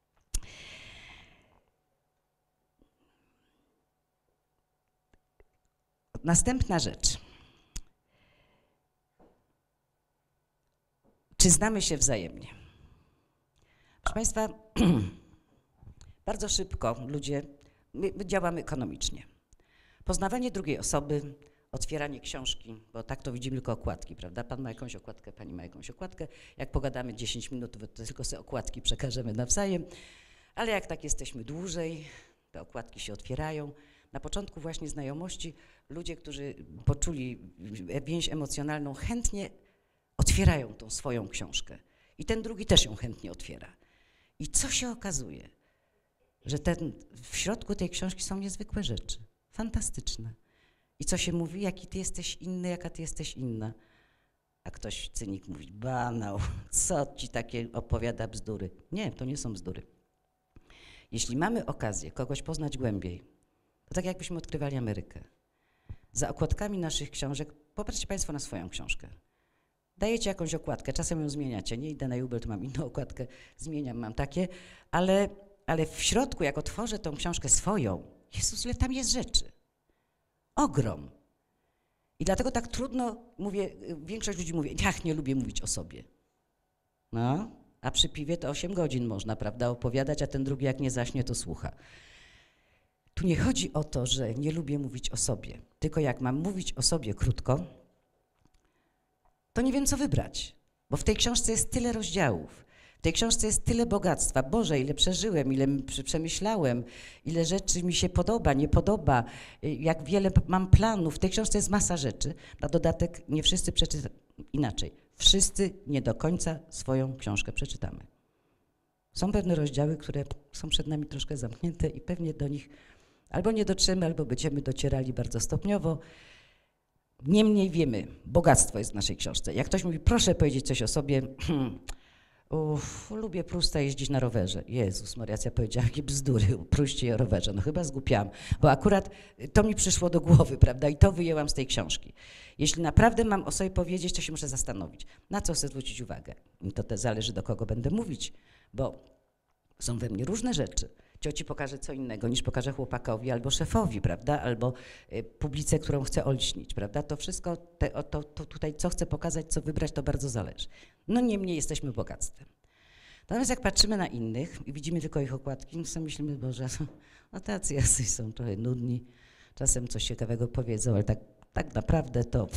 Następna rzecz. Czy znamy się wzajemnie? Proszę Państwa, bardzo szybko ludzie, my, my działamy ekonomicznie. Poznawanie drugiej osoby, otwieranie książki, bo tak to widzimy tylko okładki, prawda? Pan ma jakąś okładkę, pani ma jakąś okładkę. Jak pogadamy dziesięć minut, to tylko sobie okładki przekażemy nawzajem, ale jak tak jesteśmy dłużej, te okładki się otwierają. Na początku właśnie znajomości ludzie, którzy poczuli więź emocjonalną, chętnie otwierają tą swoją książkę. I ten drugi też ją chętnie otwiera. I co się okazuje? Że ten, w środku tej książki są niezwykłe rzeczy, fantastyczne. I co się mówi? Jaki ty jesteś inny, jaka ty jesteś inna. A ktoś, cynik, mówi, banał, co ci takie opowiada bzdury. Nie, to nie są bzdury. Jeśli mamy okazję kogoś poznać głębiej, to tak jakbyśmy odkrywali Amerykę. Za okładkami naszych książek, popatrzcie Państwo na swoją książkę. Dajecie jakąś okładkę, czasem ją zmieniacie. Nie idę na Jubel, to mam inną okładkę, zmieniam, mam takie, ale, ale w środku, jak otworzę tą książkę swoją, Jezus, ile tam jest rzeczy. Ogrom. I dlatego tak trudno, mówię, większość ludzi mówi, ja nie lubię mówić o sobie. No, a przy piwie to osiem godzin można, prawda, opowiadać, a ten drugi jak nie zaśnie, to słucha. Tu nie chodzi o to, że nie lubię mówić o sobie, tylko jak mam mówić o sobie krótko, to nie wiem, co wybrać, bo w tej książce jest tyle rozdziałów, w tej książce jest tyle bogactwa. Boże, ile przeżyłem, ile przemyślałem, ile rzeczy mi się podoba, nie podoba, jak wiele mam planów. W tej książce jest masa rzeczy. Na dodatek nie wszyscy przeczytają, inaczej, wszyscy nie do końca swoją książkę przeczytamy. Są pewne rozdziały, które są przed nami troszkę zamknięte i pewnie do nich albo nie dotrzemy, albo będziemy docierali bardzo stopniowo. Niemniej wiemy, bogactwo jest w naszej książce. Jak ktoś mówi, proszę powiedzieć coś o sobie, uff, lubię Prusta, jeździć na rowerze. Jezus Maria, ja powiedziałam, jakie bzdury o Pruście i o rowerze. No chyba zgłupiałam, bo akurat to mi przyszło do głowy, prawda, i to wyjęłam z tej książki. Jeśli naprawdę mam o sobie powiedzieć, to się muszę zastanowić, na co chcę zwrócić uwagę. I to też zależy, do kogo będę mówić, bo są we mnie różne rzeczy. Cioci pokaże co innego niż pokaże chłopakowi albo szefowi, prawda, albo y, publice, którą chcę olśnić, prawda. To wszystko, te, o, to, to tutaj co chcę pokazać, co wybrać, to bardzo zależy. No niemniej jesteśmy bogactwem. Natomiast jak patrzymy na innych i widzimy tylko ich okładki, no sobie myślimy, Boże, no tacy jacyś są trochę nudni, czasem coś ciekawego powiedzą, ale tak, tak naprawdę to,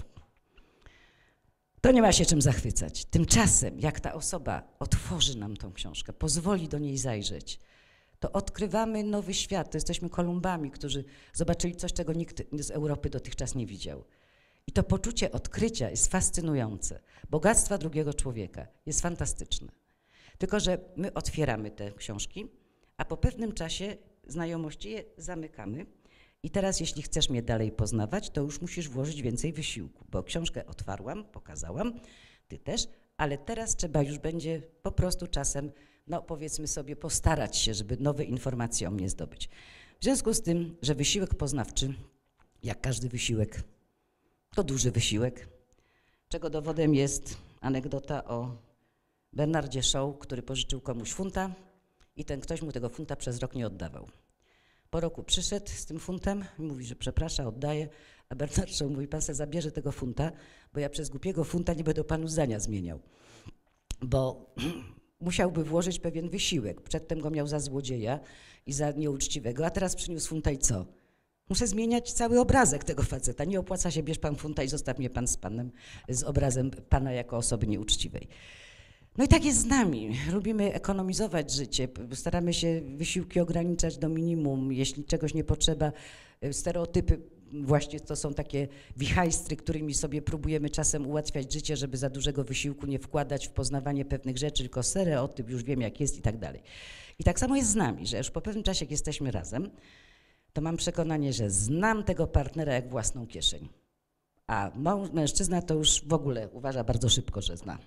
to nie ma się czym zachwycać. Tymczasem, jak ta osoba otworzy nam tą książkę, pozwoli do niej zajrzeć, to odkrywamy nowy świat, to jesteśmy Kolumbami, którzy zobaczyli coś, czego nikt z Europy dotychczas nie widział. I to poczucie odkrycia jest fascynujące. Bogactwa drugiego człowieka jest fantastyczne. Tylko że my otwieramy te książki, a po pewnym czasie znajomości je zamykamy. I teraz jeśli chcesz mnie dalej poznawać, to już musisz włożyć więcej wysiłku, bo książkę otwarłam, pokazałam, ty też, ale teraz trzeba już będzie po prostu czasem, no powiedzmy sobie, postarać się, żeby nowe informacje o mnie zdobyć. W związku z tym, że wysiłek poznawczy, jak każdy wysiłek, to duży wysiłek, czego dowodem jest anegdota o Bernardzie Shaw, który pożyczył komuś funta i ten ktoś mu tego funta przez rok nie oddawał. Po roku przyszedł z tym funtem i mówi, że przeprasza, oddaje, a Bernard Shaw mówi, pan se zabierze tego funta, bo ja przez głupiego funta nie będę panu zdania zmieniał. Bo musiałby włożyć pewien wysiłek. Przedtem go miał za złodzieja i za nieuczciwego, a teraz przyniósł funta i co? Muszę zmieniać cały obrazek tego faceta. Nie opłaca się, bierz pan funta i zostaw mnie pan z panem, z obrazem pana jako osoby nieuczciwej. No i tak jest z nami. Lubimy ekonomizować życie, staramy się wysiłki ograniczać do minimum. Jeśli czegoś nie potrzeba, stereotypy właśnie to są takie wichajstry, którymi sobie próbujemy czasem ułatwiać życie, żeby za dużego wysiłku nie wkładać w poznawanie pewnych rzeczy, tylko stereotyp, już wiem jak jest i tak dalej. I tak samo jest z nami, że już po pewnym czasie, jak jesteśmy razem, to mam przekonanie, że znam tego partnera jak własną kieszeń. A mężczyzna to już w ogóle uważa bardzo szybko, że zna.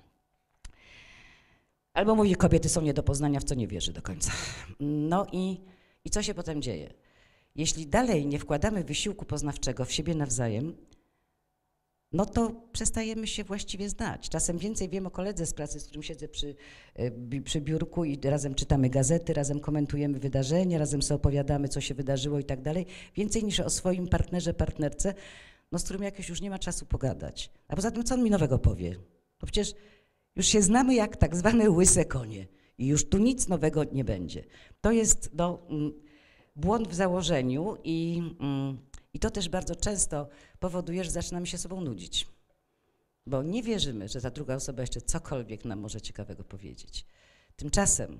Albo mówi, kobiety są nie do poznania, w co nie wierzy do końca. No i, i co się potem dzieje? Jeśli dalej nie wkładamy wysiłku poznawczego w siebie nawzajem, no to przestajemy się właściwie znać. Czasem więcej wiem o koledze z pracy, z którym siedzę przy, przy biurku i razem czytamy gazety, razem komentujemy wydarzenia, razem sobie opowiadamy, co się wydarzyło i tak dalej. Więcej niż o swoim partnerze, partnerce, no z którym jakoś już nie ma czasu pogadać. A poza tym, co on mi nowego powie? Bo przecież już się znamy jak tak zwane łyse konie i już tu nic nowego nie będzie. To jest no, błąd w założeniu i, i to też bardzo często powoduje, że zaczynamy się sobą nudzić. Bo nie wierzymy, że ta druga osoba jeszcze cokolwiek nam może ciekawego powiedzieć. Tymczasem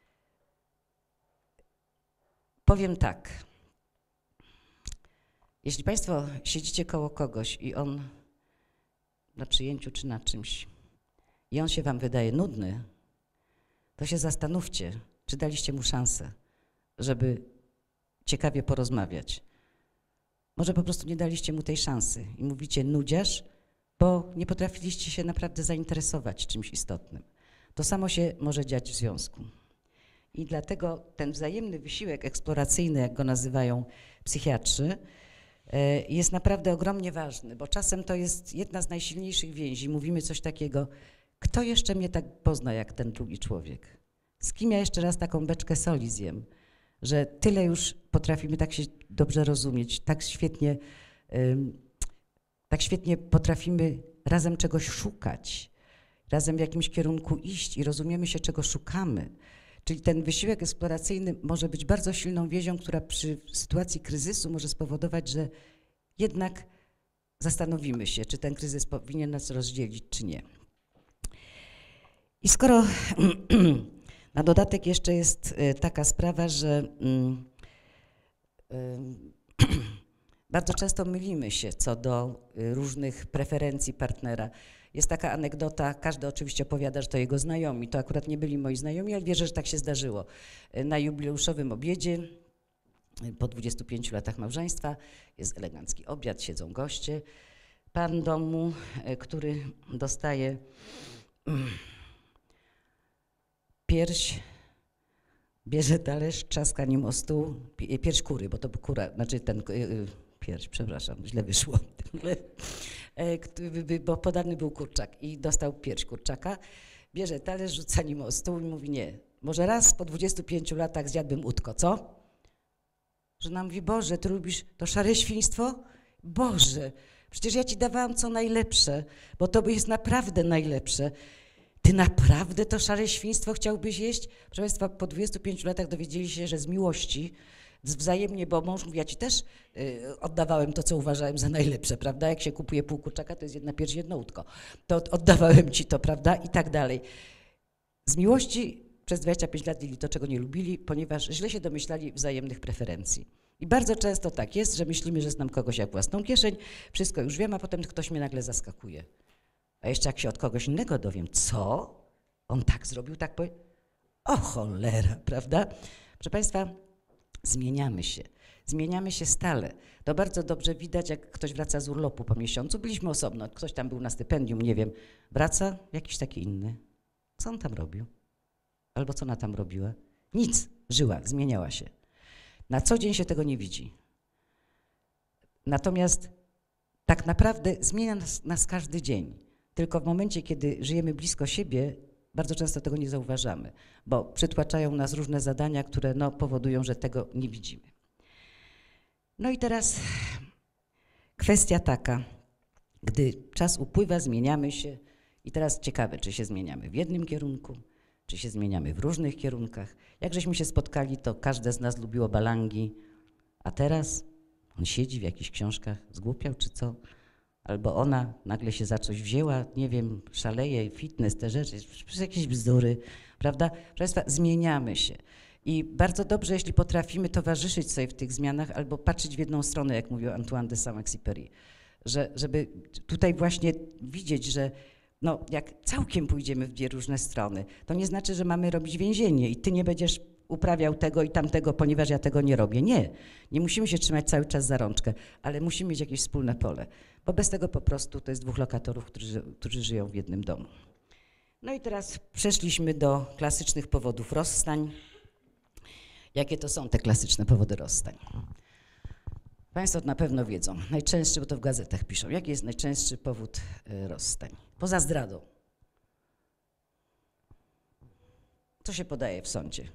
powiem tak. Jeśli państwo siedzicie koło kogoś i on na przyjęciu czy na czymś i on się wam wydaje nudny, to się zastanówcie, czy daliście mu szansę, żeby ciekawie porozmawiać. Może po prostu nie daliście mu tej szansy i mówicie nudziarz, bo nie potrafiliście się naprawdę zainteresować czymś istotnym. To samo się może dziać w związku. I dlatego ten wzajemny wysiłek eksploracyjny, jak go nazywają psychiatrzy, jest naprawdę ogromnie ważny, bo czasem to jest jedna z najsilniejszych więzi. Mówimy coś takiego, kto jeszcze mnie tak pozna jak ten drugi człowiek? Z kim ja jeszcze raz taką beczkę soli zjem? Że tyle już potrafimy tak się dobrze rozumieć, tak świetnie, um, tak świetnie potrafimy razem czegoś szukać, razem w jakimś kierunku iść i rozumiemy się, czego szukamy. Czyli ten wysiłek eksploracyjny może być bardzo silną więzią, która przy sytuacji kryzysu może spowodować, że jednak zastanowimy się, czy ten kryzys powinien nas rozdzielić, czy nie. I skoro na dodatek jeszcze jest taka sprawa, że um, um, bardzo często mylimy się co do różnych preferencji partnera. Jest taka anegdota, każdy oczywiście opowiada, że to jego znajomi, to akurat nie byli moi znajomi, ale wierzę, że tak się zdarzyło. Na jubileuszowym obiedzie, po dwudziestu pięciu latach małżeństwa, jest elegancki obiad, siedzą goście. Pan domu, który dostaje pierś, bierze talerz, trzaska nim o stół, pierś kury, bo to kura, znaczy ten pierś, przepraszam, źle wyszło, bo podany był kurczak i dostał pierś kurczaka, bierze talerz, rzuca nim o stół i mówi nie, może raz po dwudziestu pięciu latach zjadłbym utko, co? Żona mówi, Boże, ty lubisz to szare świństwo? Boże, przecież ja ci dawałam co najlepsze, bo to jest naprawdę najlepsze. Ty naprawdę to szare świństwo chciałbyś jeść? Proszę Państwa, po dwudziestu pięciu latach dowiedzieli się, że z miłości, wzajemnie, bo mąż mówi, ja ci też y, oddawałem to, co uważałem za najlepsze, prawda? Jak się kupuje pół kurczaka, to jest jedna pierś, jedno łódko. To oddawałem ci to, prawda? I tak dalej. Z miłości przez dwadzieścia pięć lat mieli to, czego nie lubili, ponieważ źle się domyślali wzajemnych preferencji. I bardzo często tak jest, że myślimy, że znam kogoś jak własną kieszeń, wszystko już wiem, a potem ktoś mnie nagle zaskakuje. A jeszcze jak się od kogoś innego dowiem, co? On tak zrobił, tak powiedział? O cholera, prawda? Proszę Państwa, zmieniamy się. Zmieniamy się stale. To bardzo dobrze widać, jak ktoś wraca z urlopu po miesiącu. Byliśmy osobno, ktoś tam był na stypendium, nie wiem. Wraca jakiś taki inny. Co on tam robił? Albo co ona tam robiła? Nic. Żyła, zmieniała się. Na co dzień się tego nie widzi. Natomiast tak naprawdę zmienia nas, nas każdy dzień. Tylko w momencie, kiedy żyjemy blisko siebie, bardzo często tego nie zauważamy, bo przytłaczają nas różne zadania, które no, powodują, że tego nie widzimy. No i teraz kwestia taka, gdy czas upływa, zmieniamy się i teraz ciekawe, czy się zmieniamy w jednym kierunku, czy się zmieniamy w różnych kierunkach. Jak żeśmy się spotkali, to każde z nas lubiło balangi, a teraz On siedzi w jakichś książkach, zgłupiał czy co? Albo ona nagle się za coś wzięła, nie wiem, szaleje, fitness, te rzeczy, przecież jakieś bzdury, prawda? Proszę Państwa, zmieniamy się. I bardzo dobrze, jeśli potrafimy towarzyszyć sobie w tych zmianach albo patrzeć w jedną stronę, jak mówił Antoine de Saint-Exupéry, że, żeby tutaj właśnie widzieć, że no, jak całkiem pójdziemy w dwie różne strony, to nie znaczy, że mamy robić więzienie i ty nie będziesz uprawiał tego i tamtego, ponieważ ja tego nie robię. Nie, nie musimy się trzymać cały czas za rączkę, ale musimy mieć jakieś wspólne pole, bo bez tego po prostu to jest dwóch lokatorów, którzy, którzy żyją w jednym domu. No i teraz przeszliśmy do klasycznych powodów rozstań. Jakie to są te klasyczne powody rozstań? Państwo na pewno wiedzą. Najczęstszy, bo to w gazetach piszą. Jaki jest najczęstszy powód y, rozstań? Poza zdradą. Co się podaje w sądzie?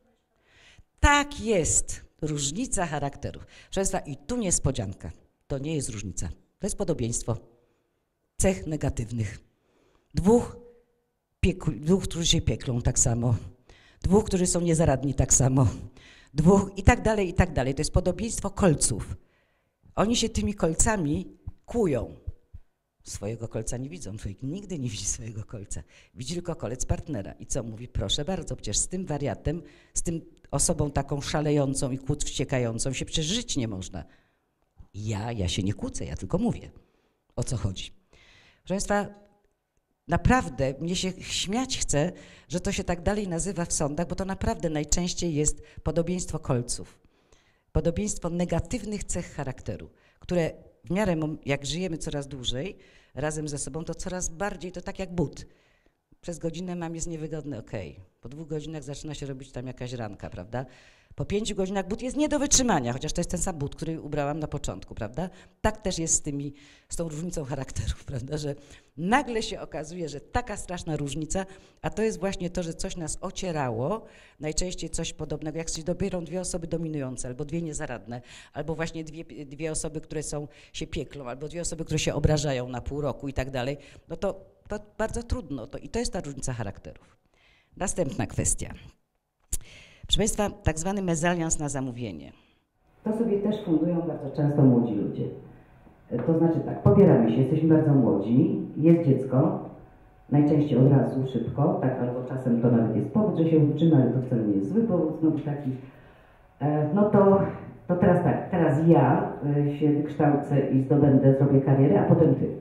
Tak jest. Różnica charakterów. Proszę Państwa, i tu niespodzianka. To nie jest różnica. To jest podobieństwo cech negatywnych. Dwóch, piekł, dwóch, którzy się pieklą tak samo. Dwóch, którzy są niezaradni tak samo. Dwóch i tak dalej, i tak dalej. To jest podobieństwo kolców. Oni się tymi kolcami kłują. Swojego kolca nie widzą. Człowiek nigdy nie widzi swojego kolca. Widzi tylko kolec partnera. I co mówi? Proszę bardzo, przecież z tym wariatem, z tym osobą taką szalejącą i kłód wściekającą się przecież żyć nie można. Ja, ja się nie kłócę, ja tylko mówię. O co chodzi? Proszę Państwa, naprawdę mnie się śmiać chce, że to się tak dalej nazywa w sądach, bo to naprawdę najczęściej jest podobieństwo kolców. Podobieństwo negatywnych cech charakteru, które w miarę jak żyjemy coraz dłużej razem ze sobą, to coraz bardziej to tak jak but. Przez godzinę mam jest niewygodny, okej. Okay. Po dwóch godzinach zaczyna się robić tam jakaś ranka, prawda? Po pięciu godzinach but jest nie do wytrzymania, chociaż to jest ten sam but, który ubrałam na początku, prawda? Tak też jest z, tymi, z tą różnicą charakterów, prawda? Że nagle się okazuje, że taka straszna różnica, a to jest właśnie to, że coś nas ocierało, najczęściej coś podobnego, jak się dobierą dwie osoby dominujące, albo dwie niezaradne, albo właśnie dwie, dwie osoby, które są, się pieklą, albo dwie osoby, które się obrażają na pół roku i tak dalej, no to, to bardzo trudno. To, I to jest ta różnica charakterów. Następna kwestia. Proszę Państwa, tak zwany mezalians na zamówienie. To sobie też fundują bardzo często młodzi ludzie. To znaczy tak, pobieramy się, jesteśmy bardzo młodzi, jest dziecko, najczęściej od razu, szybko, tak, albo czasem to nawet jest powód, że się uczymy, ale to wcale nie jest zły powód, znowu taki. No to, to teraz tak, teraz ja się wykształcę i zdobędę, zrobię karierę, a potem ty.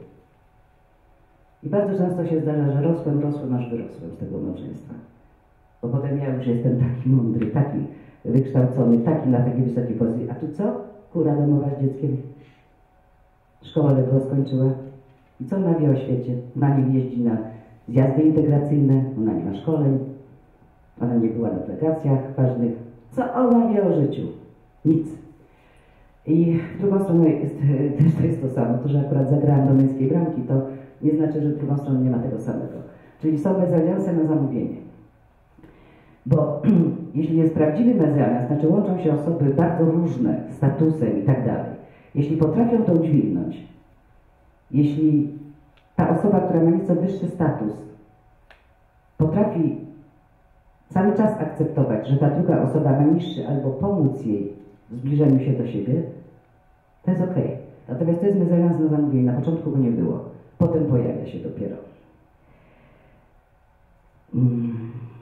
I bardzo często się zdarza, że rosłem, rosłem, aż wyrosłem z tego małżeństwa. Bo potem ja już jestem taki mądry, taki wykształcony, taki na takiej wysokiej pozycji. A tu co? Kura domowa z dzieckiem. Szkołę ledwo skończyła. I co ona wie o świecie? Ona nie jeździ na zjazdy integracyjne, ona nie ma szkoleń, ona nie była na delegacjach ważnych. Co ona wie o życiu? Nic. I w drugą stronę jest, też to jest to samo. To, że akurat zagrałam do męskiej bramki, to nie znaczy, że w drugą stronę nie ma tego samego. Czyli są mezalianse na zamówienie. Bo jeśli jest prawdziwy mezalians, znaczy łączą się osoby bardzo różne, statusem i tak dalej. Jeśli potrafią to udźwignąć, jeśli ta osoba, która ma nieco wyższy status, potrafi cały czas akceptować, że ta druga osoba ma niższy, albo pomóc jej w zbliżeniu się do siebie, to jest okej. Okay. Natomiast to jest mezalians na zamówienie. Na początku go nie było. Potem pojawia się dopiero. Hmm.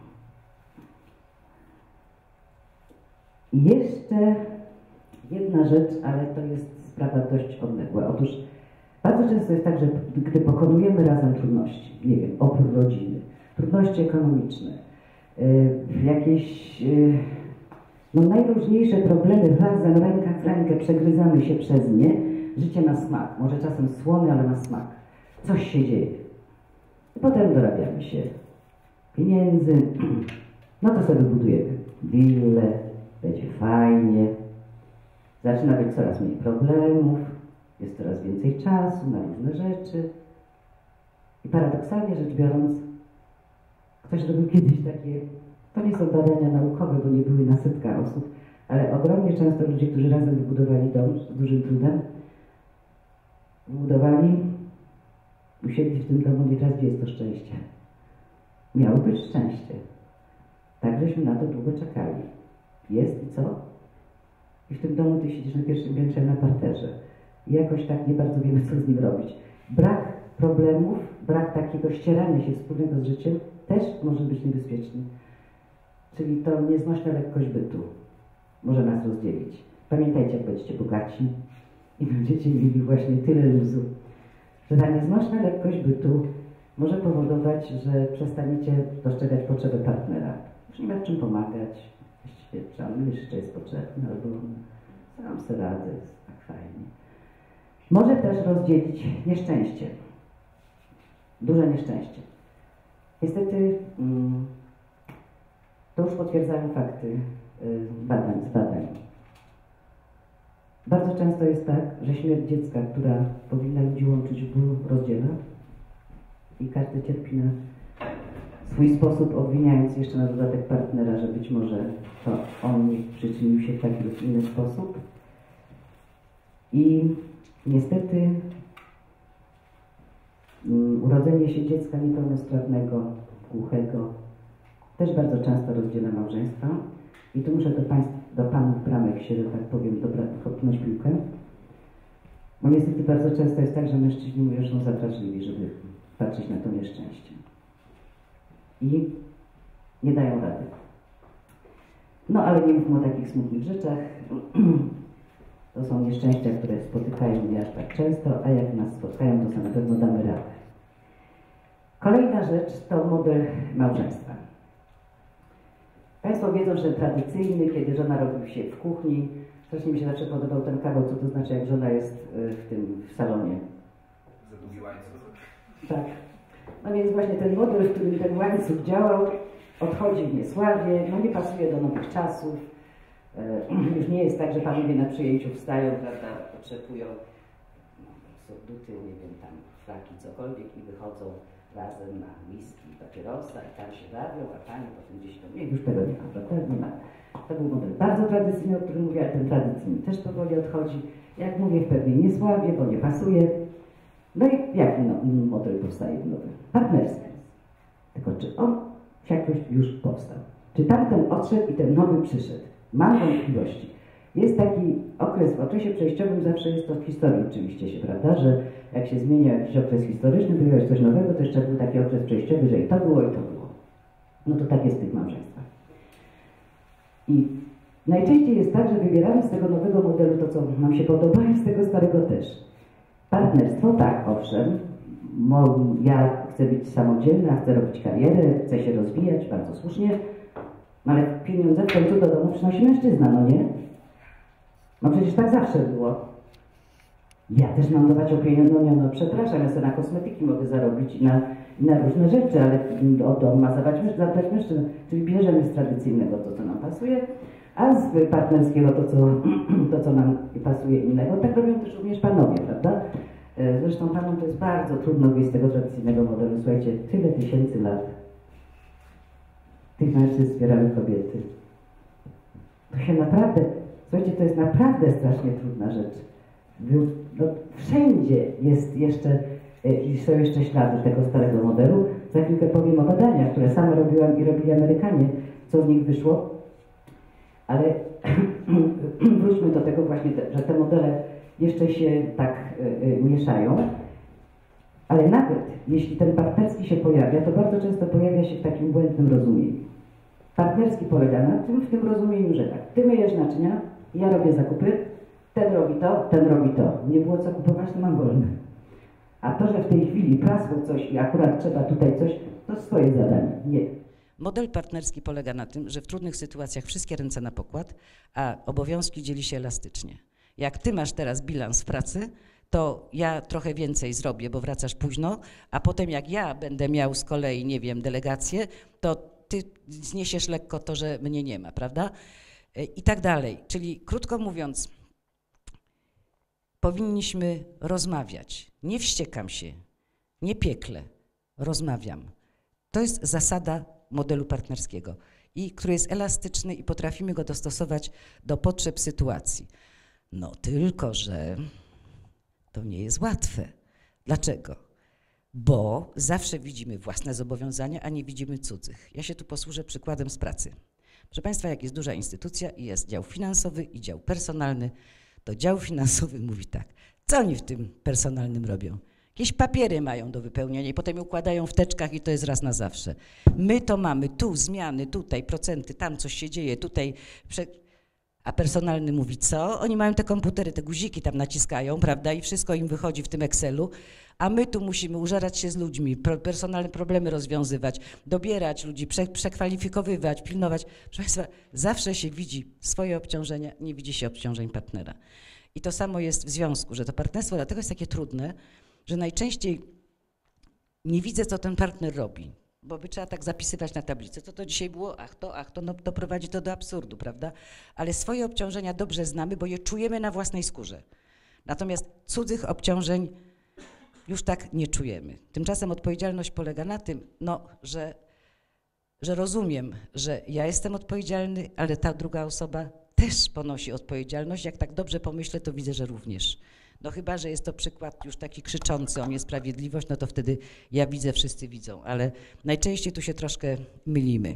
I jeszcze jedna rzecz, ale to jest sprawa dość odległa. Otóż bardzo często jest tak, że gdy pokonujemy razem trudności, nie wiem, opór rodziny, trudności ekonomiczne, yy, jakieś yy, no najróżniejsze problemy razem, ręka w rękę, przegryzamy się przez nie, życie ma smak, może czasem słony, ale ma smak. Coś się dzieje. I potem dorabiamy się pieniędzy, no to sobie budujemy willę, będzie fajnie, zaczyna być coraz mniej problemów, jest coraz więcej czasu na różne rzeczy. I paradoksalnie rzecz biorąc, ktoś robił kiedyś takie, to nie są badania naukowe, bo nie były na setkach osób, ale ogromnie często ludzie, którzy razem wybudowali dom z dużym trudem, wybudowali, usiedli w tym domu i teraz gdzie jest to szczęście? Miało być szczęście. Tak żeśmy na to długo czekali. Jest i co? i w tym domu ty siedzisz na pierwszym piętrze na parterze. I jakoś tak nie bardzo wiemy, co z nim robić. Brak problemów, brak takiego ścierania się wspólnego z życiem też może być niebezpieczny. Czyli to nieznośna lekkość bytu może nas rozdzielić. Pamiętajcie, jak będziecie bogaci i będziecie mieli właśnie tyle luzu, że ta nieznośna lekkość bytu może powodować, że przestaniecie dostrzegać potrzeby partnera. Już nie ma czym pomagać, właściwie on jeszcze jest potrzebny, albo sam sobie radzę, jest tak fajnie. Może też rozdzielić nieszczęście. Duże nieszczęście. Niestety mm, to już potwierdzają fakty y, badań, z badań. Bardzo często jest tak, że śmierć dziecka, która powinna ludzi łączyć w bólu, rozdziela i każdy cierpi na swój sposób, obwiniając jeszcze na dodatek partnera, że być może to on przyczynił się w taki lub inny sposób. I niestety um, urodzenie się dziecka niepełnosprawnego, głuchego też bardzo często rozdziela małżeństwa. I tu muszę do państw, do panów bramek się, że tak powiem, dobra, kopnąć piłkę. Bo niestety bardzo często jest tak, że mężczyźni mówią, że są zawrażliwi, żeby patrzeć na to nieszczęście. I nie dają rady. No ale nie mówmy o takich smutnych rzeczach. To są nieszczęścia, które spotykają mnie aż tak często, a jak nas spotkają, to sobie na pewno damy radę. Kolejna rzecz to model małżeństwa. Państwo wiedzą, że tradycyjny, kiedy żona robi się w kuchni, strasznie mi się zawsze podobał ten kawał, co to znaczy, jak żona jest w tym, w salonie. Za długi łańcuch. Tak. No więc właśnie ten model, w którym ten łańcuch działał, odchodzi w niesławie, no nie pasuje do nowych czasów. E, już nie jest tak, że panowie na przyjęciu wstają, prawda, otrzepują surduty, nie wiem, tam flaki, cokolwiek i wychodzą razem na miski papierosa i tam się bawią, a pani potem gdzieś tam, nie, już tego nie ma, prawda, nie ma. To był model bardzo tradycyjny, o którym mówię, ale ten tradycyjny też powoli odchodzi. Jak mówię, w pewnej niesławie, bo nie pasuje. No i jaki no, model powstaje nowy? Partnerski. Tylko czy on jakoś już powstał? Czy tamten odszedł i ten nowy przyszedł? Mam wątpliwości. Jest taki okres, w okresie przejściowym zawsze jest to w historii oczywiście się, prawda, że jak się zmienia jakiś okres historyczny, pojawia coś nowego, to jeszcze był taki okres przejściowy, że i to było, i to było. No to tak jest w tych małżeństwach. I najczęściej jest tak, że wybieramy z tego nowego modelu to, co nam się podoba, i z tego starego też. Partnerstwo, tak, owszem, ja chcę być samodzielna, chcę robić karierę, chcę się rozwijać, bardzo słusznie, ale pieniądze w końcu do domu przynosi mężczyzna, no nie? No przecież tak zawsze było. Ja też mam dawać o pieniądze, no nie, no przepraszam, ja sobie na kosmetyki mogę zarobić i na, i na różne rzeczy, ale o dom ma zadbać mężczyzna. Czyli bierzemy z tradycyjnego to, co nam pasuje, a z partnerskiego to, co, to, co nam pasuje innego. Tak robią też również panowie, prawda? Zresztą panom to jest bardzo trudno wyjść z tego tradycyjnego modelu. Słuchajcie, tyle tysięcy lat tych mężczyzn wspierały kobiety. To się naprawdę, słuchajcie, to jest naprawdę strasznie trudna rzecz. No, wszędzie jest jeszcze, są jeszcze ślady tego starego modelu. Za chwilkę powiem o badaniach, które sama robiłam i robili Amerykanie, co z nich wyszło. Ale wróćmy do tego właśnie, że te modele jeszcze się tak y, mieszają. Ale nawet jeśli ten partnerski się pojawia, to bardzo często pojawia się w takim błędnym rozumieniu. Partnerski polega na tym, w tym rozumieniu, że tak, ty myjesz naczynia, ja robię zakupy, ten robi to, ten robi to. Nie było co kupować, to mam wolne. A to, że w tej chwili prasło coś i akurat trzeba tutaj coś, to swoje zadanie. Nie. Model partnerski polega na tym, że w trudnych sytuacjach wszystkie ręce na pokład, a obowiązki dzieli się elastycznie. Jak ty masz teraz bilans pracy, to ja trochę więcej zrobię, bo wracasz późno, a potem jak ja będę miał z kolei, nie wiem, delegację, to ty zniesiesz lekko to, że mnie nie ma, prawda? I tak dalej. Czyli krótko mówiąc, powinniśmy rozmawiać. Nie wściekam się, nie piekle, rozmawiam. To jest zasada modelu partnerskiego, i który jest elastyczny i potrafimy go dostosować do potrzeb sytuacji. No tylko, że to nie jest łatwe. Dlaczego? Bo zawsze widzimy własne zobowiązania, a nie widzimy cudzych. Ja się tu posłużę przykładem z pracy. Proszę Państwa, jak jest duża instytucja i jest dział finansowy i dział personalny, to dział finansowy mówi tak, co oni w tym personalnym robią? Jakieś papiery mają do wypełnienia i potem je układają w teczkach i to jest raz na zawsze. My to mamy, tu zmiany, tutaj procenty, tam coś się dzieje, tutaj... Prze... A personalny mówi co? Oni mają te komputery, te guziki tam naciskają, prawda, i wszystko im wychodzi w tym Excelu, a my tu musimy użerać się z ludźmi, pro, personalne problemy rozwiązywać, dobierać ludzi, prze, przekwalifikowywać, pilnować. Proszę Państwa, zawsze się widzi swoje obciążenia, nie widzi się obciążeń partnera. I to samo jest w związku, że to partnerstwo dlatego jest takie trudne, że najczęściej nie widzę, co ten partner robi. Bo by trzeba tak zapisywać na tablicy, co to dzisiaj było, ach to, ach to, no doprowadzi to do absurdu, prawda? Ale swoje obciążenia dobrze znamy, bo je czujemy na własnej skórze. Natomiast cudzych obciążeń już tak nie czujemy. Tymczasem odpowiedzialność polega na tym, no, że, że rozumiem, że ja jestem odpowiedzialny, ale ta druga osoba też ponosi odpowiedzialność. Jak tak dobrze pomyślę, to widzę, że również. No chyba, że jest to przykład już taki krzyczący o niesprawiedliwość, no to wtedy ja widzę, wszyscy widzą, ale najczęściej tu się troszkę mylimy.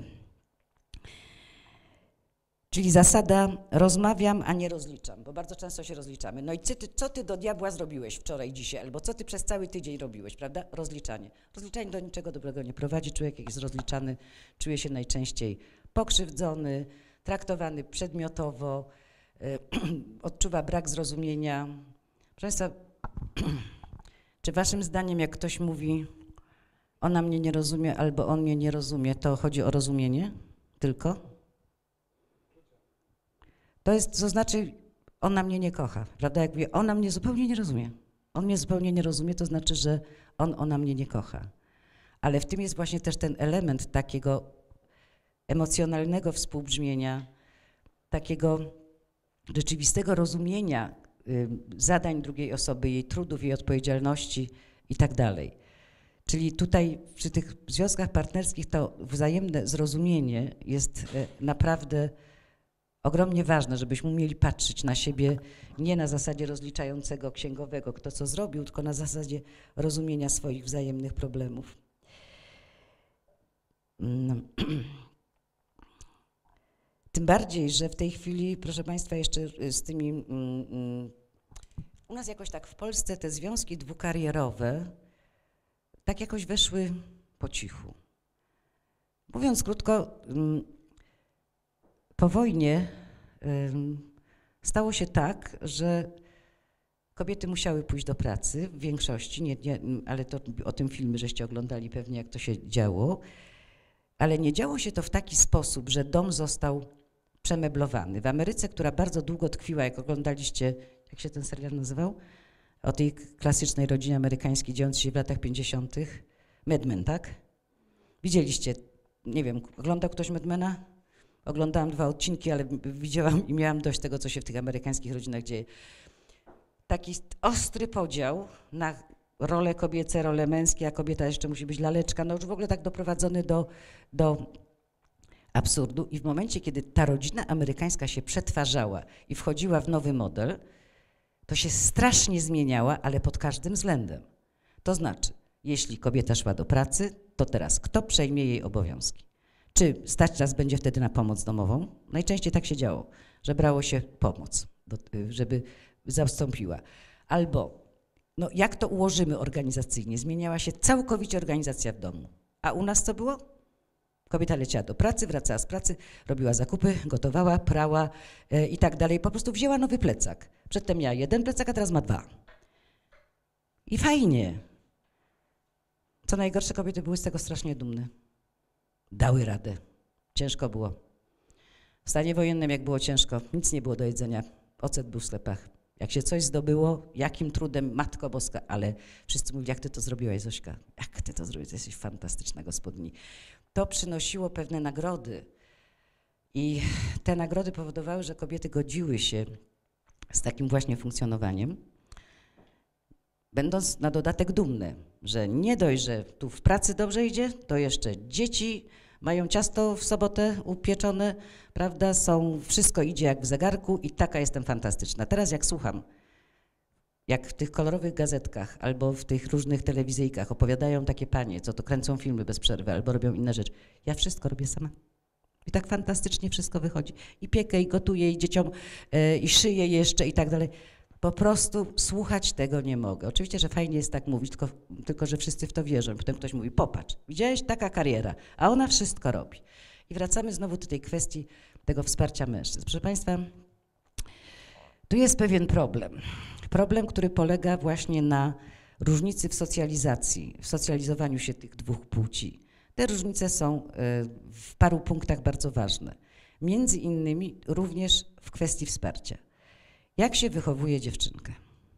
Czyli zasada rozmawiam, a nie rozliczam, bo bardzo często się rozliczamy. No i co ty, co ty do diabła zrobiłeś wczoraj, dzisiaj, albo co ty przez cały tydzień robiłeś, prawda? Rozliczanie. Rozliczanie do niczego dobrego nie prowadzi. Człowiek, jak jest rozliczany, czuje się najczęściej pokrzywdzony, traktowany przedmiotowo, yy, odczuwa brak zrozumienia. Proszę Państwa, czy waszym zdaniem, jak ktoś mówi, ona mnie nie rozumie albo on mnie nie rozumie, to chodzi o rozumienie tylko? To jest, to znaczy, ona mnie nie kocha, prawda? Jak mówię, ona mnie zupełnie nie rozumie. On mnie zupełnie nie rozumie, to znaczy, że on, ona mnie nie kocha. Ale w tym jest właśnie też ten element takiego emocjonalnego współbrzmienia, takiego rzeczywistego rozumienia zadań drugiej osoby, jej trudów, jej odpowiedzialności i tak dalej. Czyli tutaj przy tych związkach partnerskich to wzajemne zrozumienie jest naprawdę ogromnie ważne, żebyśmy umieli patrzeć na siebie nie na zasadzie rozliczającego księgowego, kto co zrobił, tylko na zasadzie rozumienia swoich wzajemnych problemów. No. Tym bardziej, że w tej chwili, proszę Państwa, jeszcze z tymi... Mm, mm, u nas jakoś tak w Polsce te związki dwukarierowe tak jakoś weszły po cichu. Mówiąc krótko, mm, po wojnie mm, stało się tak, że kobiety musiały pójść do pracy w większości, nie, nie, ale to o tym filmie żeście oglądali pewnie, jak to się działo, ale nie działo się to w taki sposób, że dom został przemeblowany. W Ameryce, która bardzo długo tkwiła, jak oglądaliście, jak się ten serial nazywał? O tej klasycznej rodzinie amerykańskiej dziejącej się w latach pięćdziesiątych. Mad Men, tak? Widzieliście, nie wiem, oglądał ktoś Mad Mena? Oglądałam dwa odcinki, ale widziałam i miałam dość tego, co się w tych amerykańskich rodzinach dzieje. Taki ostry podział na role kobiece, role męskie, a kobieta jeszcze musi być laleczka, no już w ogóle tak doprowadzony do, do absurdu. I w momencie, kiedy ta rodzina amerykańska się przetwarzała i wchodziła w nowy model, to się strasznie zmieniała, ale pod każdym względem. To znaczy, jeśli kobieta szła do pracy, to teraz kto przejmie jej obowiązki? Czy stać nas będzie wtedy na pomoc domową? Najczęściej tak się działo, że brało się pomoc, żeby zastąpiła. Albo, no jak to ułożymy organizacyjnie? Zmieniała się całkowicie organizacja w domu. A u nas co było? Kobieta leciała do pracy, wracała z pracy, robiła zakupy, gotowała, prała yy, i tak dalej. Po prostu wzięła nowy plecak. Przedtem miała jeden plecak, a teraz ma dwa. I fajnie. Co najgorsze, kobiety były z tego strasznie dumne. Dały radę. Ciężko było. W stanie wojennym, jak było ciężko, nic nie było do jedzenia. Ocet był w sklepach. Jak się coś zdobyło, jakim trudem, Matko Boska, ale wszyscy mówili, jak ty to zrobiłaś, Zośka? Jak ty to zrobiłaś? Ty jesteś fantastyczna gospodyni. To przynosiło pewne nagrody i te nagrody powodowały, że kobiety godziły się z takim właśnie funkcjonowaniem, będąc na dodatek dumne, że nie dość, że tu w pracy dobrze idzie, to jeszcze dzieci mają ciasto w sobotę upieczone, prawda, są, wszystko idzie jak w zegarku i taka jestem fantastyczna. Teraz jak słucham, jak w tych kolorowych gazetkach albo w tych różnych telewizyjkach opowiadają takie panie, co to kręcą filmy bez przerwy albo robią inne rzeczy, ja wszystko robię sama. I tak fantastycznie wszystko wychodzi. I piekę, i gotuję, i dzieciom, yy, i szyję jeszcze i tak dalej. Po prostu słuchać tego nie mogę. Oczywiście, że fajnie jest tak mówić, tylko, tylko że wszyscy w to wierzą. Potem ktoś mówi, popatrz, widziałeś, taka kariera, a ona wszystko robi. I wracamy znowu do tej kwestii tego wsparcia mężczyzn. Proszę Państwa, tu jest pewien problem. Problem, który polega właśnie na różnicy w socjalizacji, w socjalizowaniu się tych dwóch płci. Te różnice są w paru punktach bardzo ważne. Między innymi również w kwestii wsparcia. Jak się wychowuje dziewczynkę?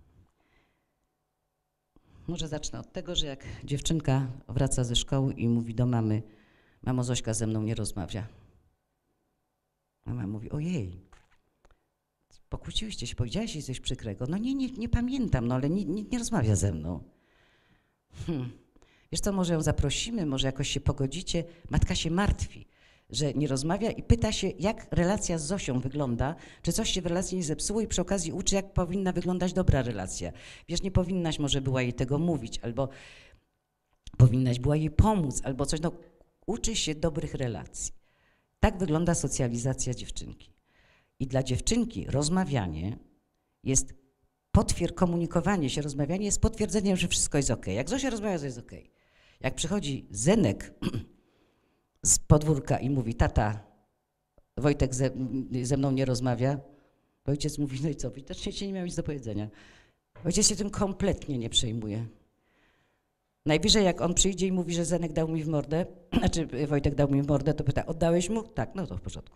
Może zacznę od tego, że jak dziewczynka wraca ze szkoły i mówi do mamy, mamo, Zośka ze mną nie rozmawia. Mama mówi, ojej, pokłóciłyście się, powiedziałaś jej coś przykrego. No nie, nie, nie pamiętam, no ale nikt nie, nie rozmawia ze mną. Hmm. Wiesz co, może ją zaprosimy, może jakoś się pogodzicie. Matka się martwi, że nie rozmawia i pyta się, jak relacja z Zosią wygląda, czy coś się w relacji nie zepsuło i przy okazji uczy, jak powinna wyglądać dobra relacja. Wiesz, nie powinnaś może była jej tego mówić, albo powinnaś była jej pomóc, albo coś, no uczy się dobrych relacji. Tak wygląda socjalizacja dziewczynki. I dla dziewczynki rozmawianie jest potwier, komunikowanie się, rozmawianie jest potwierdzeniem, że wszystko jest okej. Jak Zosia rozmawia, to jest okej. Jak przychodzi Zenek z podwórka i mówi, tata, Wojtek ze, ze mną nie rozmawia, ojciec mówi, no i co, widocznie się nie miał nic do powiedzenia. Ojciec się tym kompletnie nie przejmuje. Najwyżej jak on przyjdzie i mówi, że Zenek dał mi w mordę, znaczy Wojtek dał mi w mordę, to pyta, oddałeś mu? Tak, no to w porządku.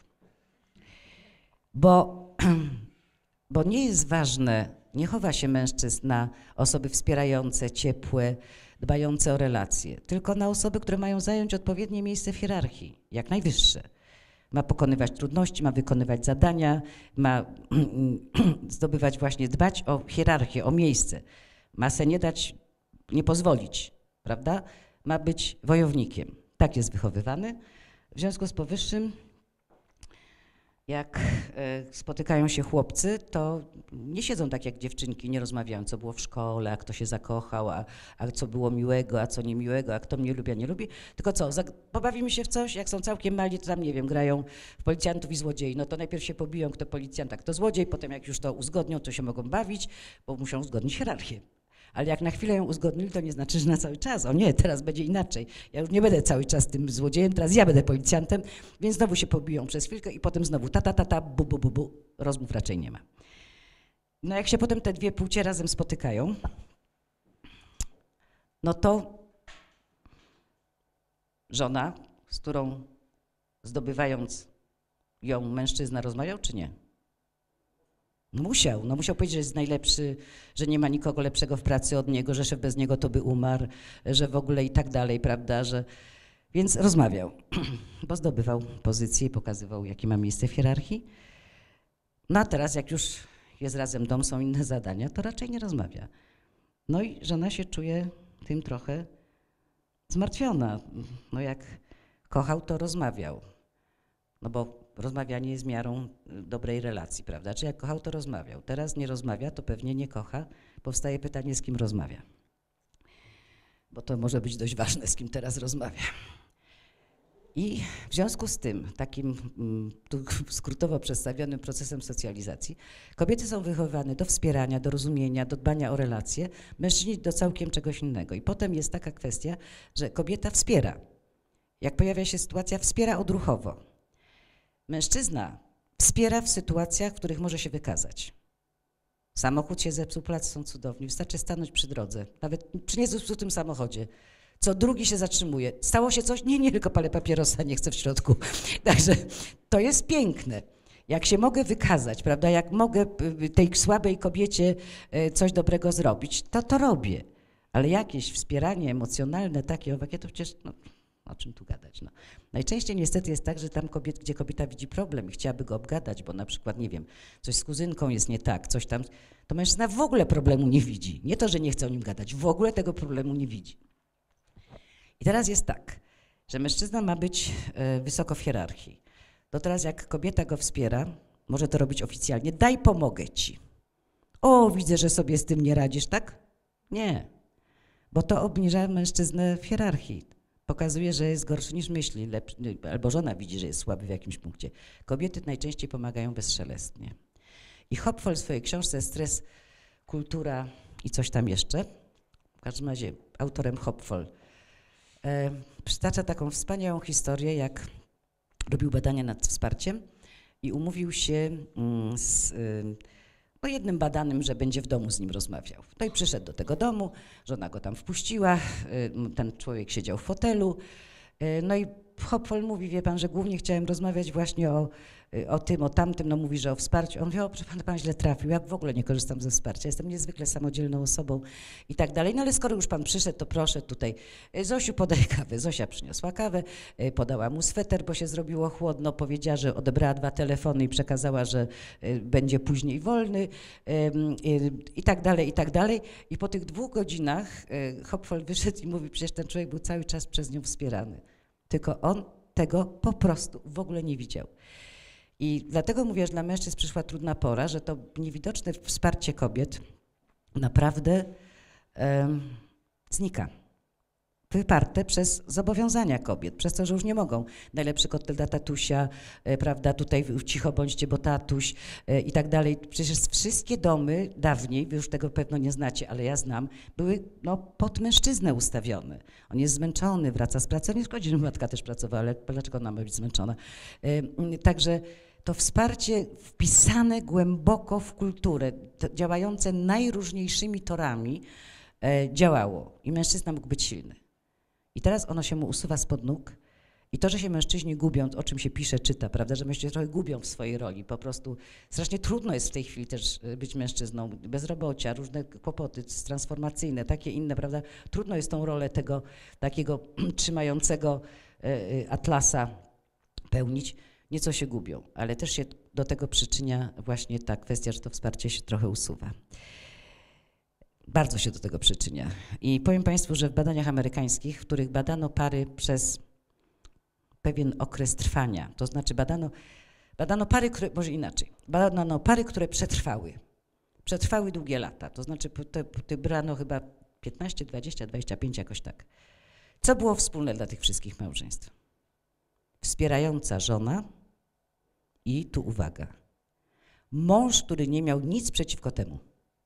Bo, bo nie jest ważne, nie chowa się mężczyzn na osoby wspierające, ciepłe, dbające o relacje, tylko na osoby, które mają zająć odpowiednie miejsce w hierarchii, jak najwyższe. Ma pokonywać trudności, ma wykonywać zadania, ma zdobywać właśnie, dbać o hierarchię, o miejsce. Ma se nie dać, nie pozwolić, prawda? Ma być wojownikiem. Tak jest wychowywany. W związku z powyższym, jak spotykają się chłopcy, to nie siedzą tak jak dziewczynki, nie rozmawiają, co było w szkole, a kto się zakochał, a, a co było miłego, a co niemiłego, a kto mnie lubi, a nie lubi. Tylko co, pobawimy się w coś, jak są całkiem mali, to tam, nie wiem, grają w policjantów i złodziei. No to najpierw się pobiją, kto policjant, a kto złodziej, potem jak już to uzgodnią, to się mogą bawić, bo muszą uzgodnić hierarchię. Ale jak na chwilę ją uzgodnili, to nie znaczy, że na cały czas. O nie, teraz będzie inaczej. Ja już nie będę cały czas tym złodziejem, teraz ja będę policjantem, więc znowu się pobiją przez chwilkę i potem znowu ta, ta, ta, ta, bu, bu, bu, bu. Rozmów raczej nie ma. No jak się potem te dwie płcie razem spotykają, no to żona, z którą zdobywając ją mężczyzna rozmawiał, czy nie? No musiał, no musiał powiedzieć, że jest najlepszy, że nie ma nikogo lepszego w pracy od niego, że szef bez niego to by umarł, że w ogóle i tak dalej, prawda, że... Więc rozmawiał, bo zdobywał pozycję i pokazywał, jakie ma miejsce w hierarchii. No a teraz, jak już jest razem dom, są inne zadania, to raczej nie rozmawia. No i żona się czuje tym trochę zmartwiona. No jak kochał, to rozmawiał. No bo rozmawianie jest miarą dobrej relacji, prawda? Czy jak kochał, to rozmawiał. Teraz nie rozmawia, to pewnie nie kocha. Powstaje pytanie, z kim rozmawia. Bo to może być dość ważne, z kim teraz rozmawia. I w związku z tym, takim tu skrótowo przedstawionym procesem socjalizacji, kobiety są wychowywane do wspierania, do rozumienia, do dbania o relacje, mężczyźni do całkiem czegoś innego. I potem jest taka kwestia, że kobieta wspiera. Jak pojawia się sytuacja, wspiera odruchowo. Mężczyzna wspiera w sytuacjach, w których może się wykazać. Samochód się zepsuł, plac są cudowni, wystarczy stanąć przy drodze, nawet przy niezepsutym samochodzie. Co drugi się zatrzymuje. Stało się coś? Nie, nie, tylko palę papierosa, nie chcę w środku. Także to jest piękne. Jak się mogę wykazać, prawda, jak mogę tej słabej kobiecie coś dobrego zrobić, to to robię. Ale jakieś wspieranie emocjonalne, takie, owakie, to przecież... No, o czym tu gadać? No. Najczęściej niestety jest tak, że tam kobiet, gdzie kobieta widzi problem i chciałaby go obgadać, bo na przykład, nie wiem, coś z kuzynką jest nie tak, coś tam, to mężczyzna w ogóle problemu nie widzi. Nie to, że nie chce o nim gadać, w ogóle tego problemu nie widzi. I teraz jest tak, że mężczyzna ma być y, wysoko w hierarchii. To teraz jak kobieta go wspiera, może to robić oficjalnie, daj pomogę ci. O, widzę, że sobie z tym nie radzisz, tak? Nie, bo to obniża mężczyznę w hierarchii. pokazuje, że jest gorszy niż myśli, lepszy, albo żona widzi, że jest słaby w jakimś punkcie. Kobiety najczęściej pomagają bezszelestnie. I Hopfl w swojej książce Stres, kultura i coś tam jeszcze, w każdym razie autorem Hopfl, e, przytacza taką wspaniałą historię, jak robił badania nad wsparciem i umówił się mm, z y, no jednym badanym, że będzie w domu z nim rozmawiał. No i przyszedł do tego domu, żona go tam wpuściła, y, ten człowiek siedział w fotelu, y, no i Hopfl mówi, wie pan, że głównie chciałem rozmawiać właśnie o, o tym, o tamtym, no mówi, że o wsparciu. On mówi, o proszę pana, pan źle trafił, ja w ogóle nie korzystam ze wsparcia, jestem niezwykle samodzielną osobą i tak dalej. No ale skoro już pan przyszedł, to proszę tutaj, Zosiu, podaj kawę. Zosia przyniosła kawę, podała mu sweter, bo się zrobiło chłodno, powiedziała, że odebrała dwa telefony i przekazała, że będzie później wolny i tak dalej, i tak dalej. I po tych dwóch godzinach Hopfl wyszedł i mówi, przecież ten człowiek był cały czas przez nią wspierany. Tylko on tego po prostu w ogóle nie widział. I dlatego mówię, że dla mężczyzn przyszła trudna pora, że to niewidoczne wsparcie kobiet naprawdę um, znika. Wyparte przez zobowiązania kobiet, przez to, że już nie mogą. Najlepszy kotel dla tatusia, e, prawda, tutaj cicho bądźcie, bo tatuś e, i tak dalej. Przecież wszystkie domy dawniej, wy już tego pewno nie znacie, ale ja znam, były no, pod mężczyznę ustawione. On jest zmęczony, wraca z pracy, nie szkodzi, że matka też pracowała, ale dlaczego ona ma być zmęczona? E, także to wsparcie wpisane głęboko w kulturę, działające najróżniejszymi torami, e, działało i mężczyzna mógł być silny. I teraz ono się mu usuwa spod nóg i to, że się mężczyźni gubią, o czym się pisze, czyta, prawda, że mężczyźni trochę gubią w swojej roli, po prostu strasznie trudno jest w tej chwili też być mężczyzną, bezrobocia, różne kłopoty transformacyjne, takie inne, prawda, trudno jest tą rolę tego takiego trzymającego atlasa pełnić, nieco się gubią, ale też się do tego przyczynia właśnie ta kwestia, że to wsparcie się trochę usuwa. Bardzo się do tego przyczynia. I powiem Państwu, że w badaniach amerykańskich, w których badano pary przez pewien okres trwania, to znaczy badano, badano pary, które, może inaczej, badano pary, które przetrwały. Przetrwały długie lata, to znaczy te, te brano chyba piętnaście, dwadzieścia, dwadzieścia pięć jakoś tak. Co było wspólne dla tych wszystkich małżeństw? Wspierająca żona i tu uwaga, mąż, który nie miał nic przeciwko temu,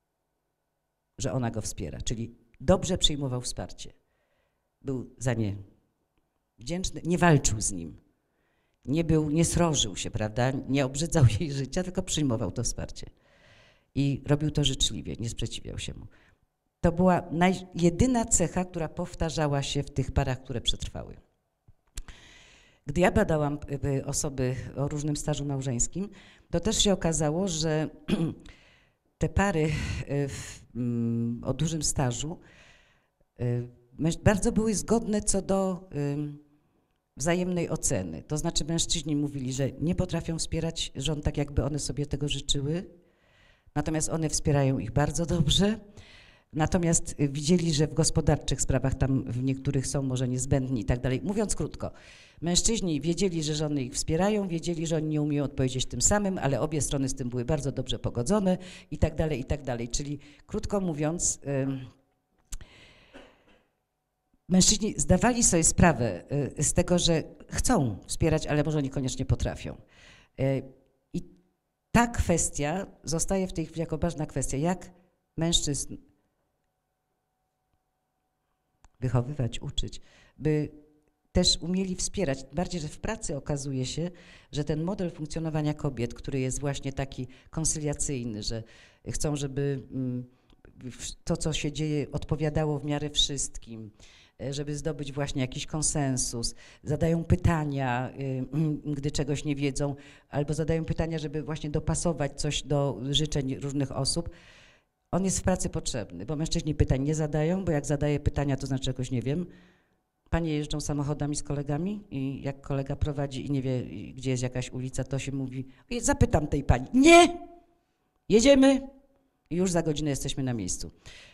że ona go wspiera, czyli dobrze przyjmował wsparcie. Był za nie wdzięczny, nie walczył z nim, nie był, nie srożył się, prawda, nie obrzydzał jej życia, tylko przyjmował to wsparcie. I robił to życzliwie, nie sprzeciwiał się mu. To była naj, jedyna cecha, która powtarzała się w tych parach, które przetrwały. Gdy ja badałam osoby o różnym stażu małżeńskim, to też się okazało, że te pary w, o dużym stażu bardzo były zgodne co do wzajemnej oceny. To znaczy mężczyźni mówili, że nie potrafią wspierać żon tak, jakby one sobie tego życzyły, natomiast one wspierają ich bardzo dobrze. Natomiast widzieli, że w gospodarczych sprawach tam w niektórych są może niezbędni i tak dalej. Mówiąc krótko, mężczyźni wiedzieli, że żony ich wspierają, wiedzieli, że oni nie umieją odpowiedzieć tym samym, ale obie strony z tym były bardzo dobrze pogodzone i tak dalej, i tak dalej. Czyli krótko mówiąc, yy, mężczyźni zdawali sobie sprawę yy, z tego, że chcą wspierać, ale może niekoniecznie potrafią. Yy, I ta kwestia zostaje w tej chwili jako ważna kwestia, jak mężczyzn wychowywać, uczyć, by też umieli wspierać. Bardziej, że w pracy okazuje się, że ten model funkcjonowania kobiet, który jest właśnie taki konsyliacyjny, że chcą, żeby to, co się dzieje, odpowiadało w miarę wszystkim, żeby zdobyć właśnie jakiś konsensus, zadają pytania, gdy czegoś nie wiedzą, albo zadają pytania, żeby właśnie dopasować coś do życzeń różnych osób. On jest w pracy potrzebny, bo mężczyźni pytań nie zadają, bo jak zadaje pytania, to znaczy czegoś nie wiem. Panie jeżdżą samochodami z kolegami i jak kolega prowadzi i nie wie, gdzie jest jakaś ulica, to się mówi, zapytam tej pani. Nie! Jedziemy i już za godzinę jesteśmy na miejscu.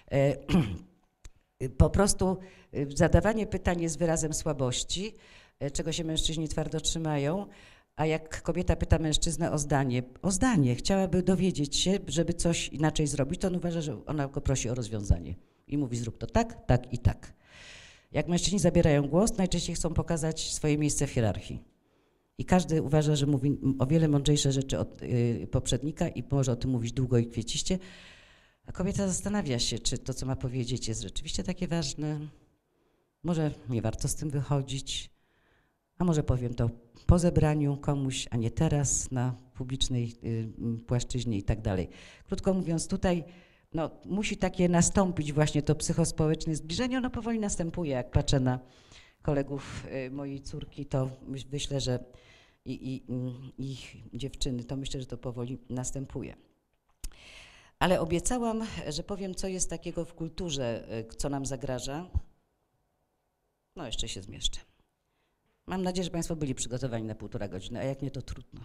Po prostu zadawanie pytań jest wyrazem słabości, czego się mężczyźni twardo trzymają. A jak kobieta pyta mężczyznę o zdanie, o zdanie, chciałaby dowiedzieć się, żeby coś inaczej zrobić, to on uważa, że ona go prosi o rozwiązanie. I mówi, zrób to tak, tak i tak. Jak mężczyźni zabierają głos, najczęściej chcą pokazać swoje miejsce w hierarchii. I każdy uważa, że mówi o wiele mądrzejsze rzeczy od y, poprzednika i może o tym mówić długo i kwieciście, a kobieta zastanawia się, czy to, co ma powiedzieć, jest rzeczywiście takie ważne. Może nie warto z tym wychodzić, a może powiem to po zebraniu komuś, a nie teraz na publicznej y, płaszczyźnie i tak dalej. Krótko mówiąc, tutaj no, musi takie nastąpić właśnie to psychospołeczne zbliżenie. Ono powoli następuje. Jak patrzę na kolegów y, mojej córki, to myśl, myślę, że i, i, i ich dziewczyny, to myślę, że to powoli następuje. Ale obiecałam, że powiem, co jest takiego w kulturze, y, co nam zagraża. No, jeszcze się zmieszczę. Mam nadzieję, że Państwo byli przygotowani na półtora godziny, a jak nie, to trudno.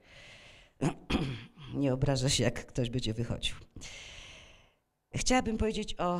Nie obrażę się, jak ktoś będzie wychodził. Chciałabym powiedzieć o y,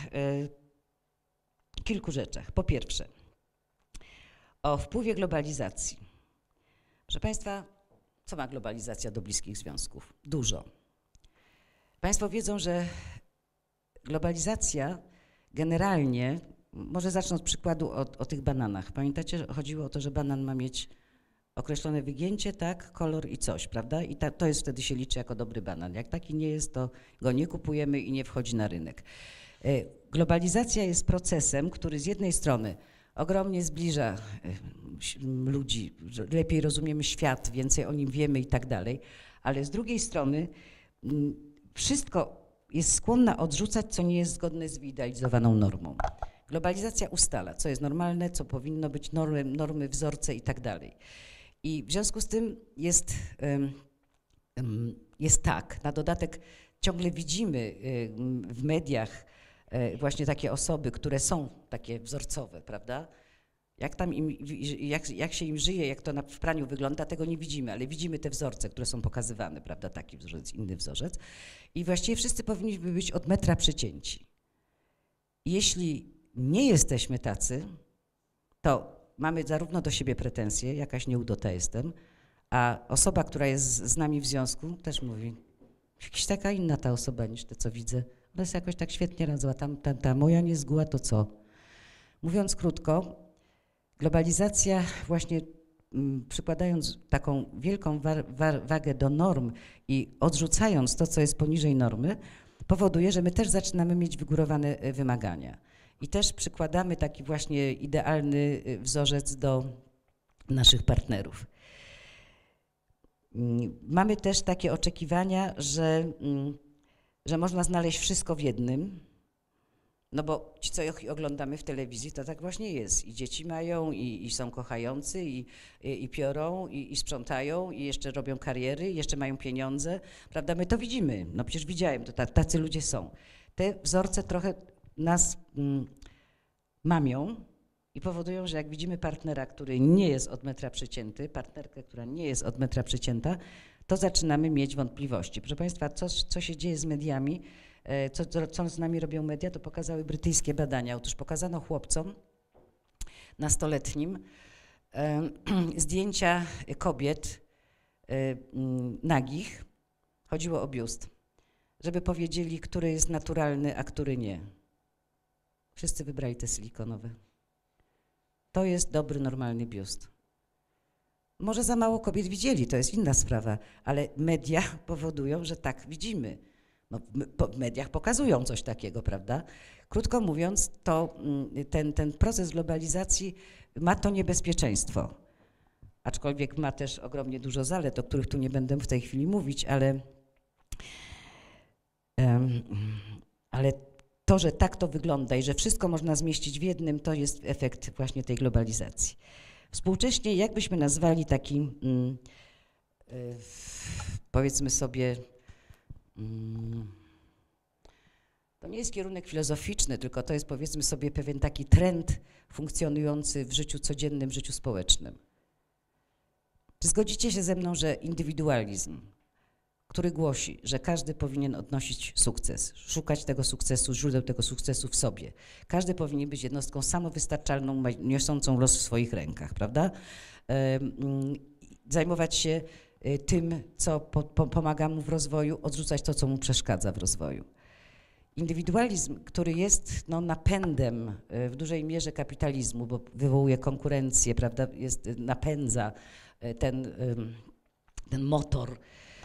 kilku rzeczach. Po pierwsze, o wpływie globalizacji. Proszę Państwa, co ma globalizacja do bliskich związków? Dużo. Państwo wiedzą, że globalizacja generalnie, może zacznę od przykładu o, o tych bananach. Pamiętacie, że chodziło o to, że banan ma mieć określone wygięcie, tak, kolor i coś, prawda? I ta, to jest wtedy się liczy jako dobry banan. Jak taki nie jest, to go nie kupujemy i nie wchodzi na rynek. Globalizacja jest procesem, który z jednej strony ogromnie zbliża ludzi, lepiej rozumiemy świat, więcej o nim wiemy i tak dalej, ale z drugiej strony wszystko jest skłonna odrzucać, co nie jest zgodne z wyidealizowaną normą. Globalizacja ustala, co jest normalne, co powinno być normy, normy wzorce i tak dalej. I w związku z tym jest, jest tak, na dodatek ciągle widzimy w mediach właśnie takie osoby, które są takie wzorcowe, prawda? Jak tam im, jak, jak się im żyje, jak to na, w praniu wygląda, tego nie widzimy, ale widzimy te wzorce, które są pokazywane, prawda? Taki wzorzec, inny wzorzec. I właściwie wszyscy powinniśmy być od metra przycięci. Jeśli nie jesteśmy tacy, to mamy zarówno do siebie pretensje, jakaś nieudota jestem, a osoba, która jest z nami w związku, też mówi, jakaś taka inna ta osoba niż te, co widzę. Ona jest jakoś tak świetnie radzła, ta, ta, ta moja nie zguła, to co? Mówiąc krótko, globalizacja właśnie m, przykładając taką wielką wa wa wagę do norm i odrzucając to, co jest poniżej normy, powoduje, że my też zaczynamy mieć wygórowane wymagania. I też przykładamy taki właśnie idealny wzorzec do naszych partnerów. Mamy też takie oczekiwania, że, że można znaleźć wszystko w jednym, no bo ci, co oglądamy w telewizji, to tak właśnie jest. I dzieci mają, i, i są kochający, i, i, i piorą, i, i sprzątają, i jeszcze robią kariery, i jeszcze mają pieniądze, prawda? My to widzimy, no przecież widziałem, to tacy ludzie są. Te wzorce trochę nas mm, mamią i powodują, że jak widzimy partnera, który nie jest od metra przycięty, partnerkę, która nie jest od metra przycięta, to zaczynamy mieć wątpliwości. Proszę Państwa, co, co się dzieje z mediami, co, co, co z nami robią media, to pokazały brytyjskie badania. Otóż pokazano chłopcom nastoletnim e, zdjęcia kobiet e, nagich, chodziło o biust, żeby powiedzieli, który jest naturalny, a który nie. Wszyscy wybrali te silikonowe. To jest dobry, normalny biust. Może za mało kobiet widzieli, to jest inna sprawa, ale media powodują, że tak widzimy. No, w mediach pokazują coś takiego, prawda? Krótko mówiąc, to ten, ten proces globalizacji ma to niebezpieczeństwo. Aczkolwiek ma też ogromnie dużo zalet, o których tu nie będę w tej chwili mówić, ale, um, ale to, że tak to wygląda i że wszystko można zmieścić w jednym, to jest efekt właśnie tej globalizacji. Współcześnie, jak byśmy nazwali taki, mm, y, powiedzmy sobie, mm, to nie jest kierunek filozoficzny, tylko to jest, powiedzmy sobie, pewien taki trend funkcjonujący w życiu codziennym, w życiu społecznym. Czy zgodzicie się ze mną, że indywidualizm, który głosi, że każdy powinien odnosić sukces, szukać tego sukcesu, źródeł tego sukcesu w sobie. Każdy powinien być jednostką samowystarczalną, niosącą los w swoich rękach, prawda? Zajmować się tym, co po, po, pomaga mu w rozwoju, odrzucać to, co mu przeszkadza w rozwoju. Indywidualizm, który jest no, napędem w dużej mierze kapitalizmu, bo wywołuje konkurencję, prawda, jest, napędza ten, ten motor.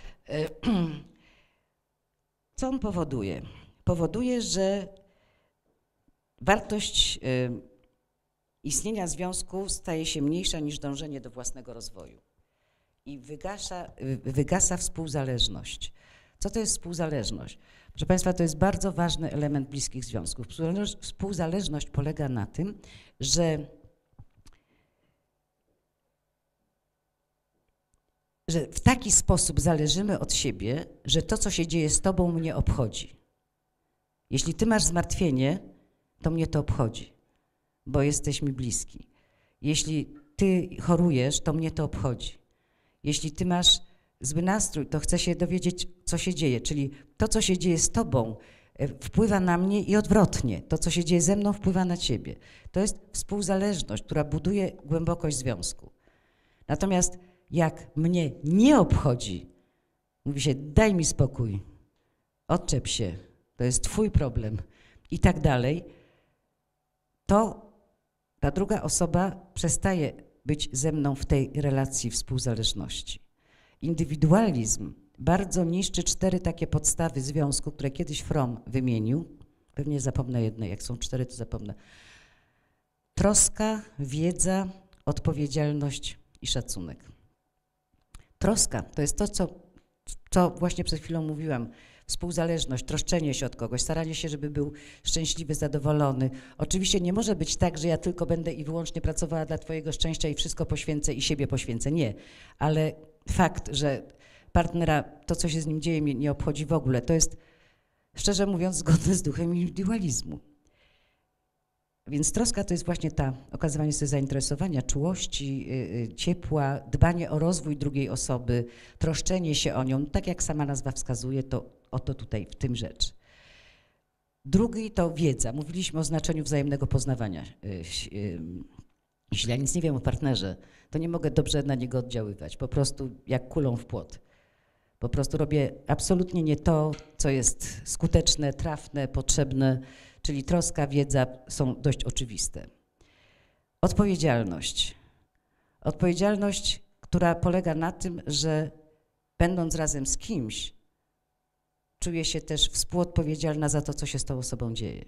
Co on powoduje? Powoduje, że wartość istnienia związku staje się mniejsza niż dążenie do własnego rozwoju i wygasa, wygasa współzależność. Co to jest współzależność? Proszę Państwa, to jest bardzo ważny element bliskich związków. Współzależność polega na tym, że, że w taki sposób zależymy od siebie, że to, co się dzieje z Tobą, mnie obchodzi. Jeśli Ty masz zmartwienie, to mnie to obchodzi, bo jesteś mi bliski. Jeśli Ty chorujesz, to mnie to obchodzi. Jeśli Ty masz zły nastrój, to chcę się dowiedzieć, co się dzieje. Czyli to, co się dzieje z Tobą, wpływa na mnie i odwrotnie. To, co się dzieje ze mną, wpływa na Ciebie. To jest współzależność, która buduje głębokość związku. Natomiast jak mnie nie obchodzi, mówi się, daj mi spokój, odczep się, to jest Twój problem i tak dalej, to ta druga osoba przestaje być ze mną w tej relacji współzależności. Indywidualizm bardzo niszczy cztery takie podstawy związku, które kiedyś Fromm wymienił. Pewnie zapomnę jednej, jak są cztery, to zapomnę. Troska, wiedza, odpowiedzialność i szacunek. Troska to jest to, co, co właśnie przed chwilą mówiłam. Współzależność, troszczenie się od kogoś, staranie się, żeby był szczęśliwy, zadowolony. Oczywiście nie może być tak, że ja tylko będę i wyłącznie pracowała dla Twojego szczęścia i wszystko poświęcę i siebie poświęcę. Nie, ale fakt, że partnera, to co się z nim dzieje, mnie nie obchodzi w ogóle, to jest, szczerze mówiąc, zgodne z duchem indywidualizmu. Więc troska to jest właśnie ta, okazywanie sobie zainteresowania, czułości, yy, ciepła, dbanie o rozwój drugiej osoby, troszczenie się o nią, tak jak sama nazwa wskazuje, to oto tutaj w tym rzecz. Drugi to wiedza. Mówiliśmy o znaczeniu wzajemnego poznawania. Yy, yy, jeśli ja nic nie wiem o partnerze, to nie mogę dobrze na niego oddziaływać, po prostu jak kulą w płot. Po prostu robię absolutnie nie to, co jest skuteczne, trafne, potrzebne, czyli troska, wiedza są dość oczywiste. Odpowiedzialność. Odpowiedzialność, która polega na tym, że będąc razem z kimś, czuję się też współodpowiedzialna za to, co się z tą osobą dzieje.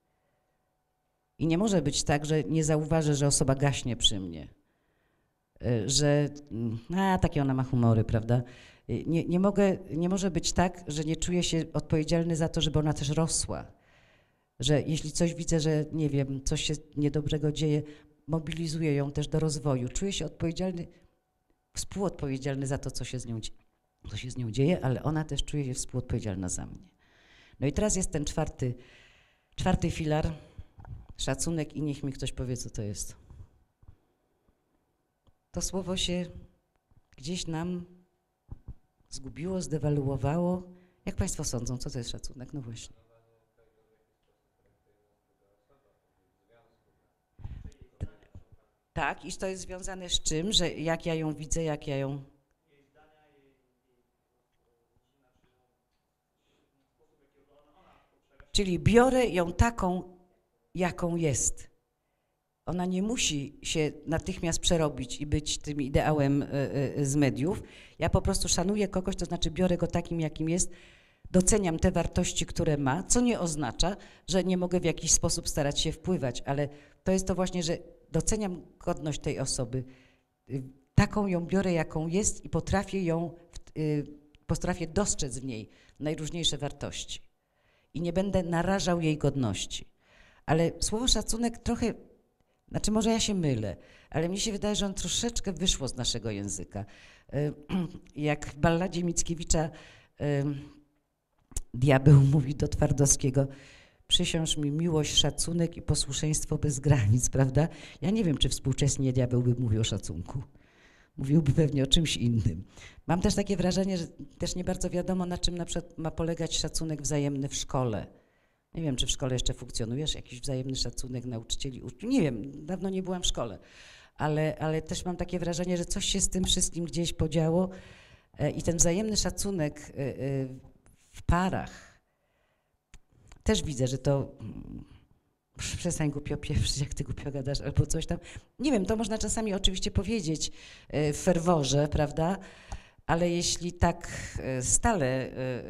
I nie może być tak, że nie zauważę, że osoba gaśnie przy mnie, że a, takie ona ma humory, prawda? Nie, nie, mogę, nie może być tak, że nie czuję się odpowiedzialny za to, żeby ona też rosła. Że jeśli coś widzę, że nie wiem, coś się niedobrego dzieje, mobilizuję ją też do rozwoju. Czuję się odpowiedzialny, współodpowiedzialny za to, co się z nią, co się z nią dzieje, ale ona też czuje się współodpowiedzialna za mnie. No i teraz jest ten czwarty, czwarty filar, szacunek i niech mi ktoś powie, co to jest. To słowo się gdzieś nam zgubiło, zdewaluowało. Jak Państwo sądzą, co to jest szacunek? No właśnie. Tak, i to jest związane z czym, że jak ja ją widzę, jak ja ją... Czyli biorę ją taką, jaką jest. Ona nie musi się natychmiast przerobić i być tym ideałem y, y, z mediów. Ja po prostu szanuję kogoś, to znaczy biorę go takim, jakim jest, doceniam te wartości, które ma, co nie oznacza, że nie mogę w jakiś sposób starać się wpływać, ale to jest to właśnie, że doceniam godność tej osoby, y, taką ją biorę, jaką jest i potrafię ją, y, potrafię dostrzec w niej najróżniejsze wartości i nie będę narażał jej godności. Ale słowo szacunek trochę, znaczy może ja się mylę, ale mi się wydaje, że on troszeczkę wyszło z naszego języka. Jak w balladzie Mickiewicza diabeł mówi do Twardowskiego: przysiąż mi miłość, szacunek i posłuszeństwo bez granic, prawda? Ja nie wiem, czy współczesnie diabeł by mówił o szacunku. Mówiłby pewnie o czymś innym. Mam też takie wrażenie, że też nie bardzo wiadomo, na czym na przykład ma polegać szacunek wzajemny w szkole. Nie wiem, czy w szkole jeszcze funkcjonujesz, jakiś wzajemny szacunek nauczycieli, uczniów. Nie wiem, dawno nie byłam w szkole, ale, ale też mam takie wrażenie, że coś się z tym wszystkim gdzieś podziało i ten wzajemny szacunek w parach, też widzę, że to przestań głupio pieprzyć, jak ty głupio gadasz, albo coś tam. Nie wiem, to można czasami oczywiście powiedzieć w ferworze, prawda? Ale jeśli tak stale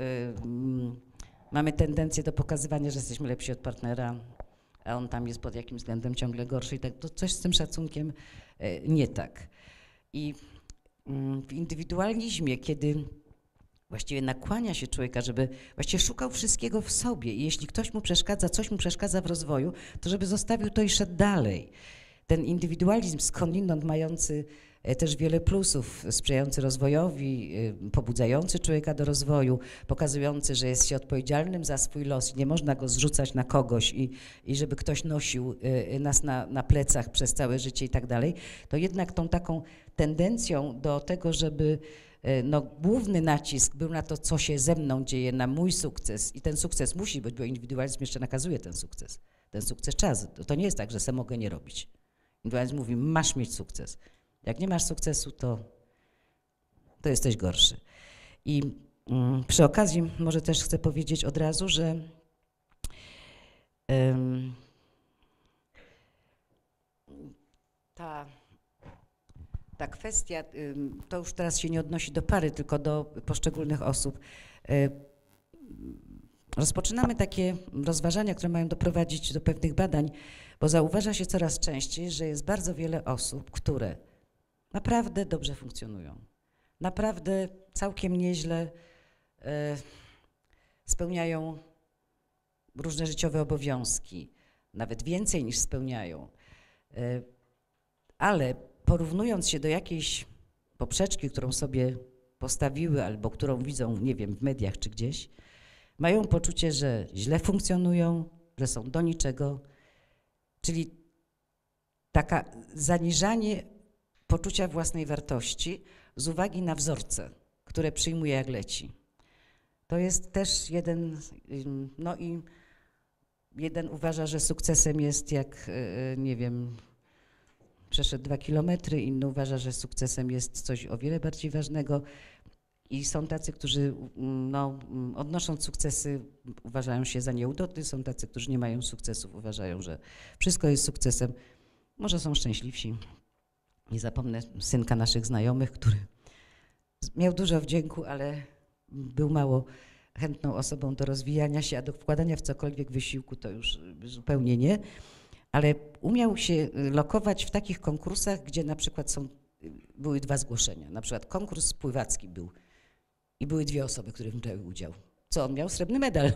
mamy tendencję do pokazywania, że jesteśmy lepsi od partnera, a on tam jest pod jakimś względem ciągle gorszy, i tak, to coś z tym szacunkiem nie tak. I w indywidualizmie, kiedy właściwie nakłania się człowieka, żeby właściwie szukał wszystkiego w sobie i jeśli ktoś mu przeszkadza, coś mu przeszkadza w rozwoju, to żeby zostawił to i szedł dalej. Ten indywidualizm skądinąd mający też wiele plusów, sprzyjający rozwojowi, pobudzający człowieka do rozwoju, pokazujący, że jest się odpowiedzialnym za swój los, nie można go zrzucać na kogoś i, i żeby ktoś nosił nas na, na plecach przez całe życie i tak dalej, to jednak tą taką tendencją do tego, żeby no, główny nacisk był na to, co się ze mną dzieje, na mój sukces i ten sukces musi być, bo indywidualizm jeszcze nakazuje ten sukces. Ten sukces czas. To nie jest tak, że se mogę nie robić. Indywidualizm mówi, masz mieć sukces. Jak nie masz sukcesu, to, to jesteś gorszy. I mm, przy okazji może też chcę powiedzieć od razu, że ym, ta, ta kwestia, ym, to już teraz się nie odnosi do pary, tylko do poszczególnych osób. Ym, rozpoczynamy takie rozważania, które mają doprowadzić do pewnych badań, bo zauważa się coraz częściej, że jest bardzo wiele osób, które naprawdę dobrze funkcjonują. Naprawdę całkiem nieźle e, spełniają różne życiowe obowiązki, nawet więcej niż spełniają. E, ale porównując się do jakiejś poprzeczki, którą sobie postawiły albo którą widzą, nie wiem, w mediach czy gdzieś, mają poczucie, że źle funkcjonują, że są do niczego, czyli taka zaniżanie poczucia własnej wartości z uwagi na wzorce, które przyjmuje jak leci. To jest też jeden, no i jeden uważa, że sukcesem jest jak, nie wiem, przeszedł dwa kilometry, inny uważa, że sukcesem jest coś o wiele bardziej ważnego i są tacy, którzy no, odnosząc sukcesy uważają się za nieudolnych, są tacy, którzy nie mają sukcesów, uważają, że wszystko jest sukcesem, może są szczęśliwsi. Nie zapomnę synka naszych znajomych, który miał dużo wdzięku, ale był mało chętną osobą do rozwijania się, a do wkładania w cokolwiek wysiłku to już zupełnie nie. Ale umiał się lokować w takich konkursach, gdzie na przykład są, były dwa zgłoszenia. Na przykład konkurs pływacki był i były dwie osoby, które w nim brały udział. Co on miał? Srebrny medal.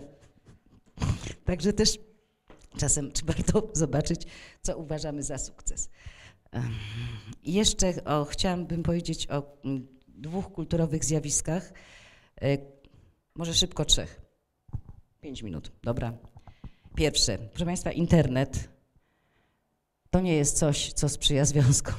Także też czasem trzeba warto zobaczyć, co uważamy za sukces. I jeszcze o, chciałabym powiedzieć o dwóch kulturowych zjawiskach, może szybko trzech, pięć minut, dobra. Pierwsze, proszę Państwa, internet to nie jest coś, co sprzyja związkom.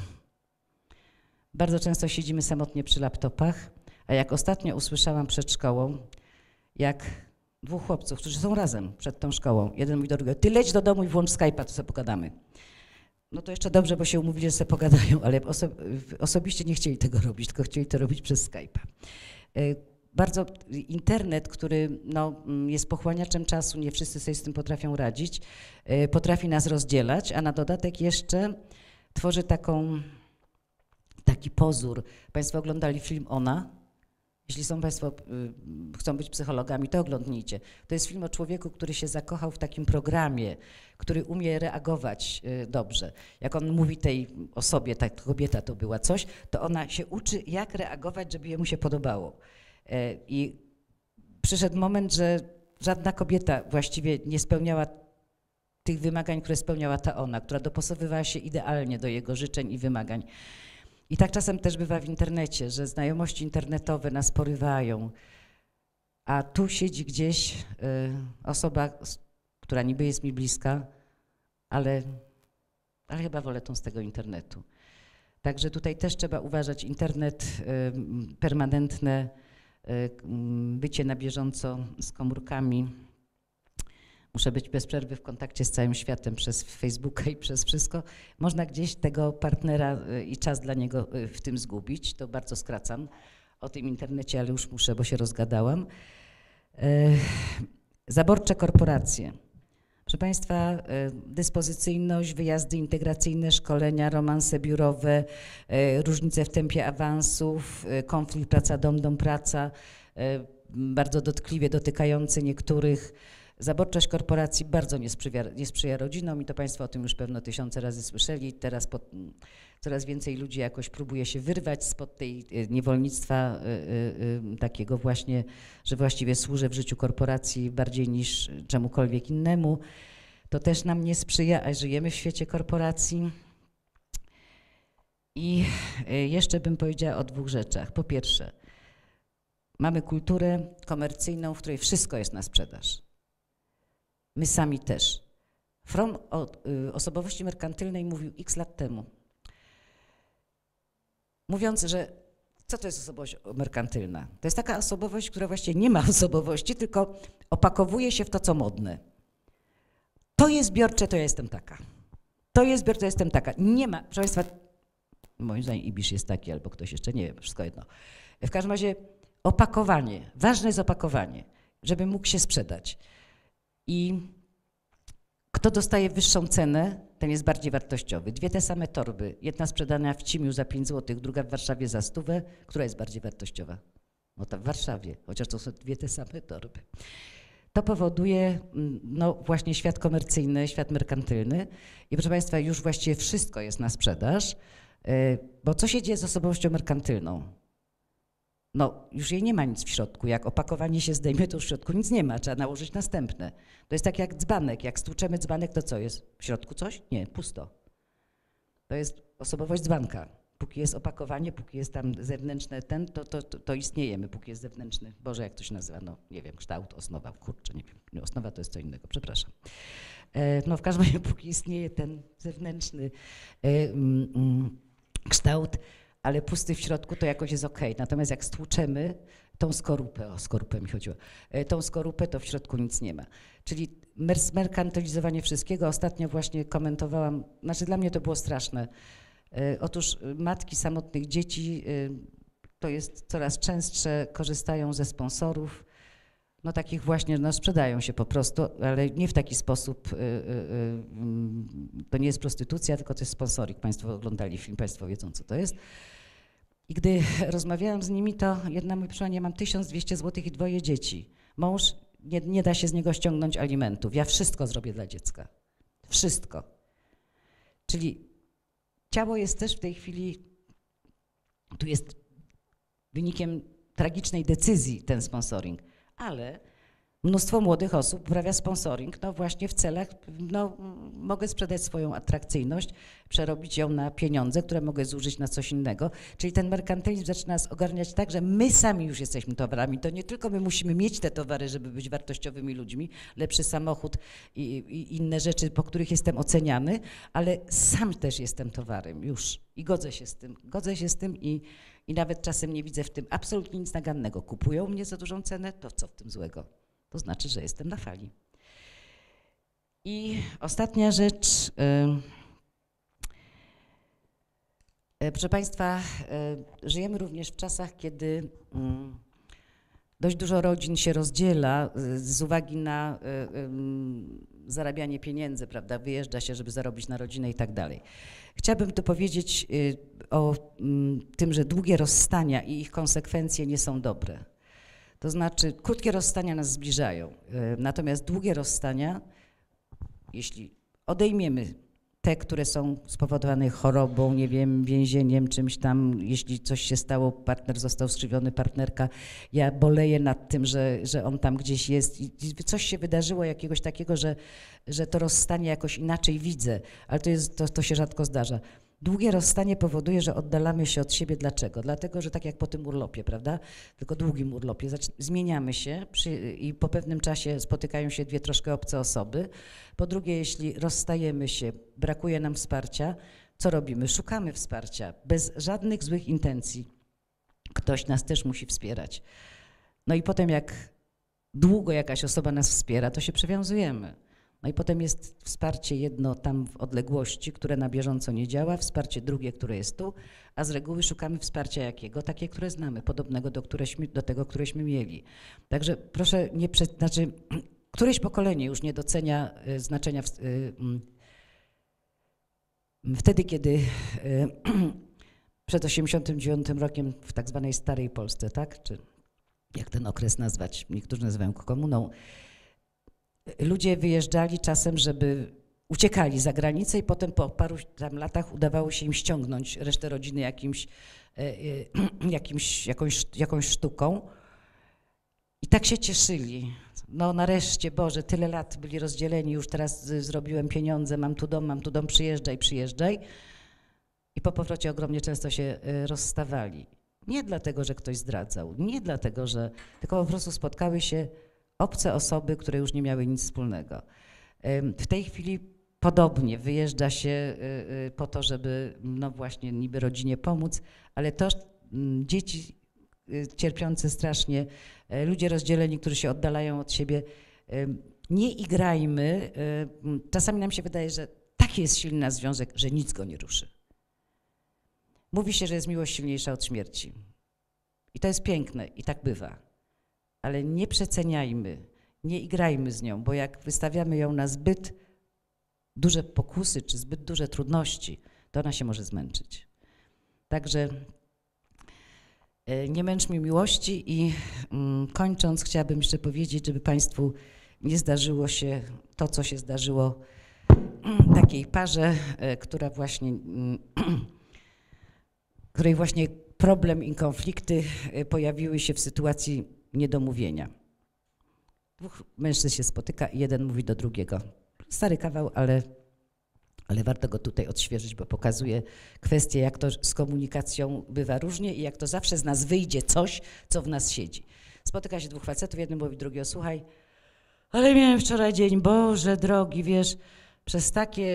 Bardzo często siedzimy samotnie przy laptopach, a jak ostatnio usłyszałam przed szkołą, jak dwóch chłopców, którzy są razem przed tą szkołą, jeden mówi do drugiego, ty leć do domu i włącz Skype'a, to sobie pogadamy. No to jeszcze dobrze, bo się umówili, że sobie pogadają, ale oso osobiście nie chcieli tego robić, tylko chcieli to robić przez Skype'a. Bardzo internet, który no, jest pochłaniaczem czasu, nie wszyscy sobie z tym potrafią radzić, potrafi nas rozdzielać, a na dodatek jeszcze tworzy taką, taki pozór. Państwo oglądali film Ona? Jeśli są Państwo, y, chcą być psychologami, to oglądnijcie. To jest film o człowieku, który się zakochał w takim programie, który umie reagować y, dobrze. Jak on mówi tej osobie, ta kobieta to była coś, to ona się uczy, jak reagować, żeby jemu się podobało. Y, I przyszedł moment, że żadna kobieta właściwie nie spełniała tych wymagań, które spełniała ta ona, która dopasowywała się idealnie do jego życzeń i wymagań. I tak czasem też bywa w internecie, że znajomości internetowe nas porywają, a tu siedzi gdzieś y, osoba, która niby jest mi bliska, ale, ale chyba wolę tą z tego internetu. Także tutaj też trzeba uważać, internet, y, permanentne y, bycie na bieżąco z komórkami. Muszę być bez przerwy w kontakcie z całym światem przez Facebooka i przez wszystko. Można gdzieś tego partnera i czas dla niego w tym zgubić. To bardzo skracam o tym internecie, ale już muszę, bo się rozgadałam. Zaborcze korporacje. Proszę Państwa, dyspozycyjność, wyjazdy integracyjne, szkolenia, romanse biurowe, różnice w tempie awansów, konflikt praca-dom, dom-praca, bardzo dotkliwie dotykający niektórych. Zaborczość korporacji bardzo nie sprzyja, nie sprzyja rodzinom i to Państwo o tym już pewno tysiące razy słyszeli. Teraz pod, coraz więcej ludzi jakoś próbuje się wyrwać spod tej niewolnictwa y, y, y, takiego właśnie, że właściwie służę w życiu korporacji bardziej niż czemukolwiek innemu. To też nam nie sprzyja, a żyjemy w świecie korporacji. I y, jeszcze bym powiedziała o dwóch rzeczach. Po pierwsze, mamy kulturę komercyjną, w której wszystko jest na sprzedaż. My sami też. Fromm o y, osobowości merkantylnej mówił x lat temu, mówiąc, że co to jest osobowość merkantylna? To jest taka osobowość, która właściwie nie ma osobowości, tylko opakowuje się w to, co modne. To jest zbiorcze, to ja jestem taka. To jest zbiorcze, to jestem taka. Nie ma, proszę Państwa, moim zdaniem Ibisz jest taki, albo ktoś jeszcze, nie wiem, wszystko jedno. W każdym razie opakowanie, ważne jest opakowanie, żeby mógł się sprzedać. I kto dostaje wyższą cenę, ten jest bardziej wartościowy. Dwie te same torby, jedna sprzedana w Cimiu za pięć złotych, druga w Warszawie za stówę, która jest bardziej wartościowa? No ta w Warszawie, chociaż to są dwie te same torby. To powoduje no właśnie świat komercyjny, świat merkantylny i proszę Państwa, już właściwie wszystko jest na sprzedaż, bo co się dzieje z osobowością merkantylną? No, już jej nie ma nic w środku. Jak opakowanie się zdejmie, to w środku nic nie ma. Trzeba nałożyć następne. To jest tak jak dzbanek. Jak stłuczemy dzbanek, to co jest? W środku coś? Nie, pusto. To jest osobowość dzbanka. Póki jest opakowanie, póki jest tam zewnętrzny ten, to, to, to, to istniejemy. Póki jest zewnętrzny, Boże, jak to się nazywa? No, nie wiem, kształt, osnowa, kurczę, nie wiem. Nie, osnowa to jest co innego, przepraszam. E, no, w każdym razie, póki istnieje ten zewnętrzny e, mm, mm, kształt, ale pusty w środku, to jakoś jest okej. Natomiast jak stłuczemy tą skorupę, o skorupę mi chodziło, tą skorupę, to w środku nic nie ma. Czyli merkantylizowanie wszystkiego. Ostatnio właśnie komentowałam, znaczy dla mnie to było straszne. Otóż matki samotnych dzieci, to jest coraz częstsze, korzystają ze sponsorów, no takich właśnie, no sprzedają się po prostu, ale nie w taki sposób, to nie jest prostytucja, tylko to jest sponsoring. Państwo oglądali film, Państwo wiedzą, co to jest. I gdy rozmawiałam z nimi, to jedna mówi, proszę, ja mam tysiąc dwieście złotych i dwoje dzieci. Mąż, nie, nie da się z niego ściągnąć alimentów. Ja wszystko zrobię dla dziecka. Wszystko. Czyli ciało jest też w tej chwili, tu jest wynikiem tragicznej decyzji ten sponsoring, ale mnóstwo młodych osób uprawia sponsoring, no właśnie w celach, no mogę sprzedać swoją atrakcyjność, przerobić ją na pieniądze, które mogę zużyć na coś innego. Czyli ten merkantylizm zaczyna nas ogarniać tak, że my sami już jesteśmy towarami. To nie tylko my musimy mieć te towary, żeby być wartościowymi ludźmi, lepszy samochód i, i inne rzeczy, po których jestem oceniany, ale sam też jestem towarem już i godzę się z tym. Godzę się z tym i, i nawet czasem nie widzę w tym absolutnie nic nagannego. Kupują mnie za dużą cenę, to co w tym złego? To znaczy, że jestem na fali. I ostatnia rzecz. Yy, proszę Państwa, yy, żyjemy również w czasach, kiedy yy, dość dużo rodzin się rozdziela yy, z uwagi na yy, yy, zarabianie pieniędzy, prawda? Wyjeżdża się, żeby zarobić na rodzinę i tak dalej. Chciałabym tu powiedzieć yy, o yy, tym, że długie rozstania i ich konsekwencje nie są dobre. To znaczy, krótkie rozstania nas zbliżają, natomiast długie rozstania, jeśli odejmiemy te, które są spowodowane chorobą, nie wiem, więzieniem, czymś tam, jeśli coś się stało, partner został skrzywiony, partnerka, ja boleję nad tym, że, że on tam gdzieś jest i coś się wydarzyło jakiegoś takiego, że, że to rozstanie jakoś inaczej widzę, ale to, jest, to, to się rzadko zdarza. Długie rozstanie powoduje, że oddalamy się od siebie. Dlaczego? Dlatego, że tak jak po tym urlopie, prawda? Tylko długim urlopie, zmieniamy się przy, i po pewnym czasie spotykają się dwie troszkę obce osoby. Po drugie, jeśli rozstajemy się, brakuje nam wsparcia, co robimy? Szukamy wsparcia bez żadnych złych intencji. Ktoś nas też musi wspierać. No i potem jak długo jakaś osoba nas wspiera, to się przywiązujemy. No i potem jest wsparcie jedno tam w odległości, które na bieżąco nie działa, wsparcie drugie, które jest tu, a z reguły szukamy wsparcia jakiego? Takie, które znamy, podobnego do, któreśmy, do tego, któreśmy mieli. Także proszę nie, prze, znaczy, któreś pokolenie już nie docenia y, znaczenia w, y, y, wtedy, kiedy y, przed osiemdziesiątym dziewiątym rokiem w tak zwanej starej Polsce, tak? Czy jak ten okres nazwać? Niektórzy nazywają go komuną. Ludzie wyjeżdżali czasem, żeby uciekali za granicę i potem po paru tam latach udawało się im ściągnąć resztę rodziny jakimś, y, y, jakimś, jakąś, jakąś sztuką. I tak się cieszyli. No nareszcie, Boże, tyle lat byli rozdzieleni, już teraz zrobiłem pieniądze, mam tu dom, mam tu dom, przyjeżdżaj, przyjeżdżaj. I po powrocie ogromnie często się rozstawali. Nie dlatego, że ktoś zdradzał, nie dlatego, że... tylko po prostu spotkały się obce osoby, które już nie miały nic wspólnego. W tej chwili podobnie wyjeżdża się po to, żeby no właśnie niby rodzinie pomóc, ale to dzieci cierpiące strasznie, ludzie rozdzieleni, którzy się oddalają od siebie. Nie igrajmy. Czasami nam się wydaje, że taki jest silny związek, że nic go nie ruszy. Mówi się, że jest miłość silniejsza od śmierci. I to jest piękne i tak bywa. Ale nie przeceniajmy, nie igrajmy z nią, bo jak wystawiamy ją na zbyt duże pokusy czy zbyt duże trudności, to ona się może zmęczyć. Także nie męczmy miłości i mm, kończąc chciałabym jeszcze powiedzieć, żeby Państwu nie zdarzyło się to, co się zdarzyło takiej parze, która właśnie, której właśnie problem i konflikty pojawiły się w sytuacji niedomówienia. Dwóch mężczyzn się spotyka i jeden mówi do drugiego. Stary kawał, ale, ale warto go tutaj odświeżyć, bo pokazuje kwestię, jak to z komunikacją bywa różnie i jak to zawsze z nas wyjdzie coś, co w nas siedzi. Spotyka się dwóch facetów, jeden mówi drugiego, słuchaj, ale miałem wczoraj dzień, Boże drogi, wiesz, przez takie...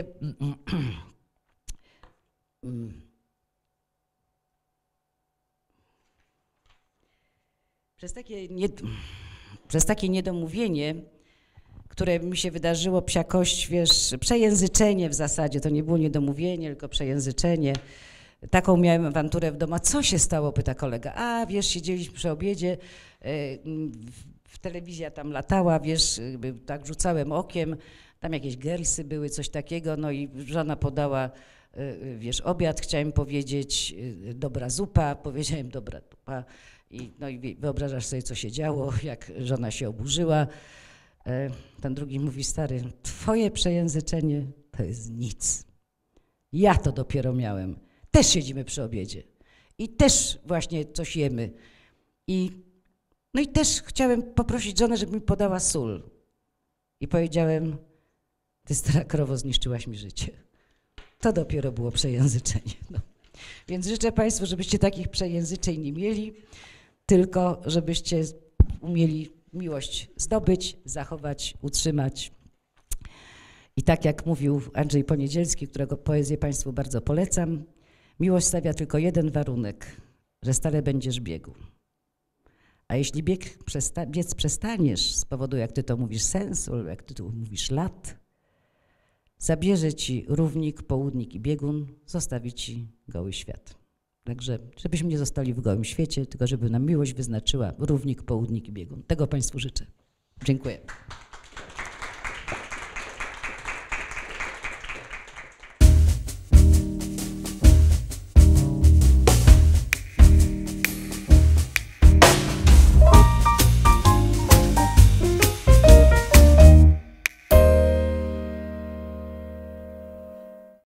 Przez takie, nie, przez takie niedomówienie, które mi się wydarzyło, psiakość, wiesz, przejęzyczenie w zasadzie, to nie było niedomówienie, tylko przejęzyczenie. Taką miałem awanturę w domu. A co się stało, pyta kolega. A wiesz, siedzieliśmy przy obiedzie, w telewizja tam latała, wiesz, tak rzucałem okiem, tam jakieś girlsy były, coś takiego, no i żona podała, wiesz, obiad, chciałem powiedzieć, dobra zupa, powiedziałem dobra zupa. I, no i wyobrażasz sobie, co się działo, jak żona się oburzyła. Ten drugi mówi, stary, twoje przejęzyczenie to jest nic. Ja to dopiero miałem. Też siedzimy przy obiedzie. I też właśnie coś jemy. I, no i też chciałem poprosić żonę, żeby mi podała sól. I powiedziałem, ty stara krowo, zniszczyłaś mi życie. To dopiero było przejęzyczenie. No. Więc życzę Państwu, żebyście takich przejęzyczeń nie mieli, tylko żebyście umieli miłość zdobyć, zachować, utrzymać. I tak jak mówił Andrzej Poniedzielski, którego poezję Państwu bardzo polecam, miłość stawia tylko jeden warunek, że stale będziesz biegł. A jeśli bieg przesta biec przestaniesz z powodu, jak ty to mówisz, sensu, jak ty to mówisz, lat, zabierze ci równik, południk i biegun, zostawi ci goły świat. Także żebyśmy nie zostali w gołym świecie, tylko żeby nam miłość wyznaczyła równik, południk i biegun. Tego Państwu życzę. Dziękuję.